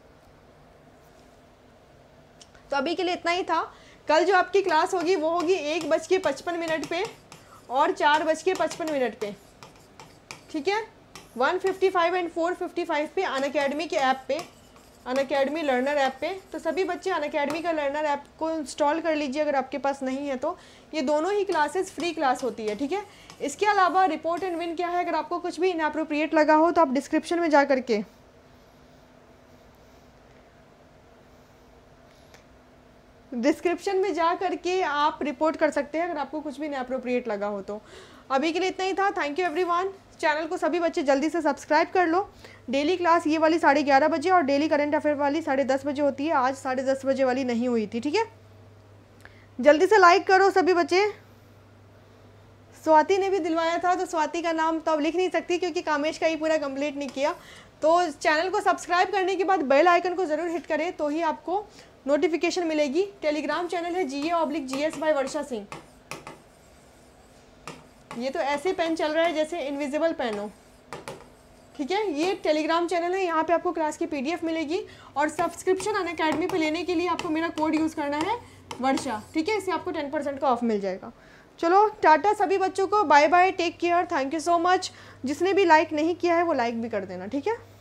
तो अभी के लिए इतना ही था। कल जो आपकी क्लास होगी वो होगी 1:55 पे और 4:55 पे, ठीक है? 1:55 एंड 4:55 पे अनअकैडमी के ऐप पे, अनअकैडमी लर्नर ऐप पे। तो सभी बच्चे अनअकैडमी का लर्नर ऐप को इंस्टॉल कर लीजिए अगर आपके पास नहीं है तो। ये दोनों ही क्लासेस फ्री क्लास होती है, ठीक है? इसके अलावा रिपोर्ट एंड विन क्या है, अगर आपको कुछ भी इनएप्रोप्रिएट लगा हो तो आप डिस्क्रिप्शन में जा करके आप रिपोर्ट कर सकते हैं अगर आपको कुछ भी इनएप्रोप्रिएट लगा हो तो। अभी के लिए इतना ही था। Thank you everyone. चैनल को सभी बच्चे जल्दी से सब्सक्राइब कर लो। डेली क्लास ये वाली 11:30 बजे और डेली करंट अफेयर वाली 10:30 बजे होती है। आज 10:30 बजे वाली नहीं हुई थी, ठीक है? जल्दी से लाइक करो सभी बच्चे। स्वाति ने भी दिलवाया था, तो स्वाति का नाम तो अब लिख नहीं सकती क्योंकि कामेश का ही पूरा कंप्लीट नहीं किया। तो चैनल को सब्सक्राइब करने के बाद बेल आइकन को ज़रूर हिट करें तो ही आपको नोटिफिकेशन मिलेगी। टेलीग्राम चैनल है GA/GS बाय वर्षा सिंह। ये तो ऐसे पेन चल रहा है जैसे इनविजिबल पेन हो, ठीक है? ये टेलीग्राम चैनल है, यहाँ पे आपको क्लास की PDF मिलेगी और सब्सक्रिप्शन अनअकैडमी पे लेने के लिए आपको मेरा कोड यूज़ करना है वर्षा, ठीक है? इससे आपको 10% का ऑफ मिल जाएगा। चलो टाटा सभी बच्चों को, bye bye, take care, thank you so much. जिसने भी लाइक नहीं किया है वो लाइक भी कर देना, ठीक है?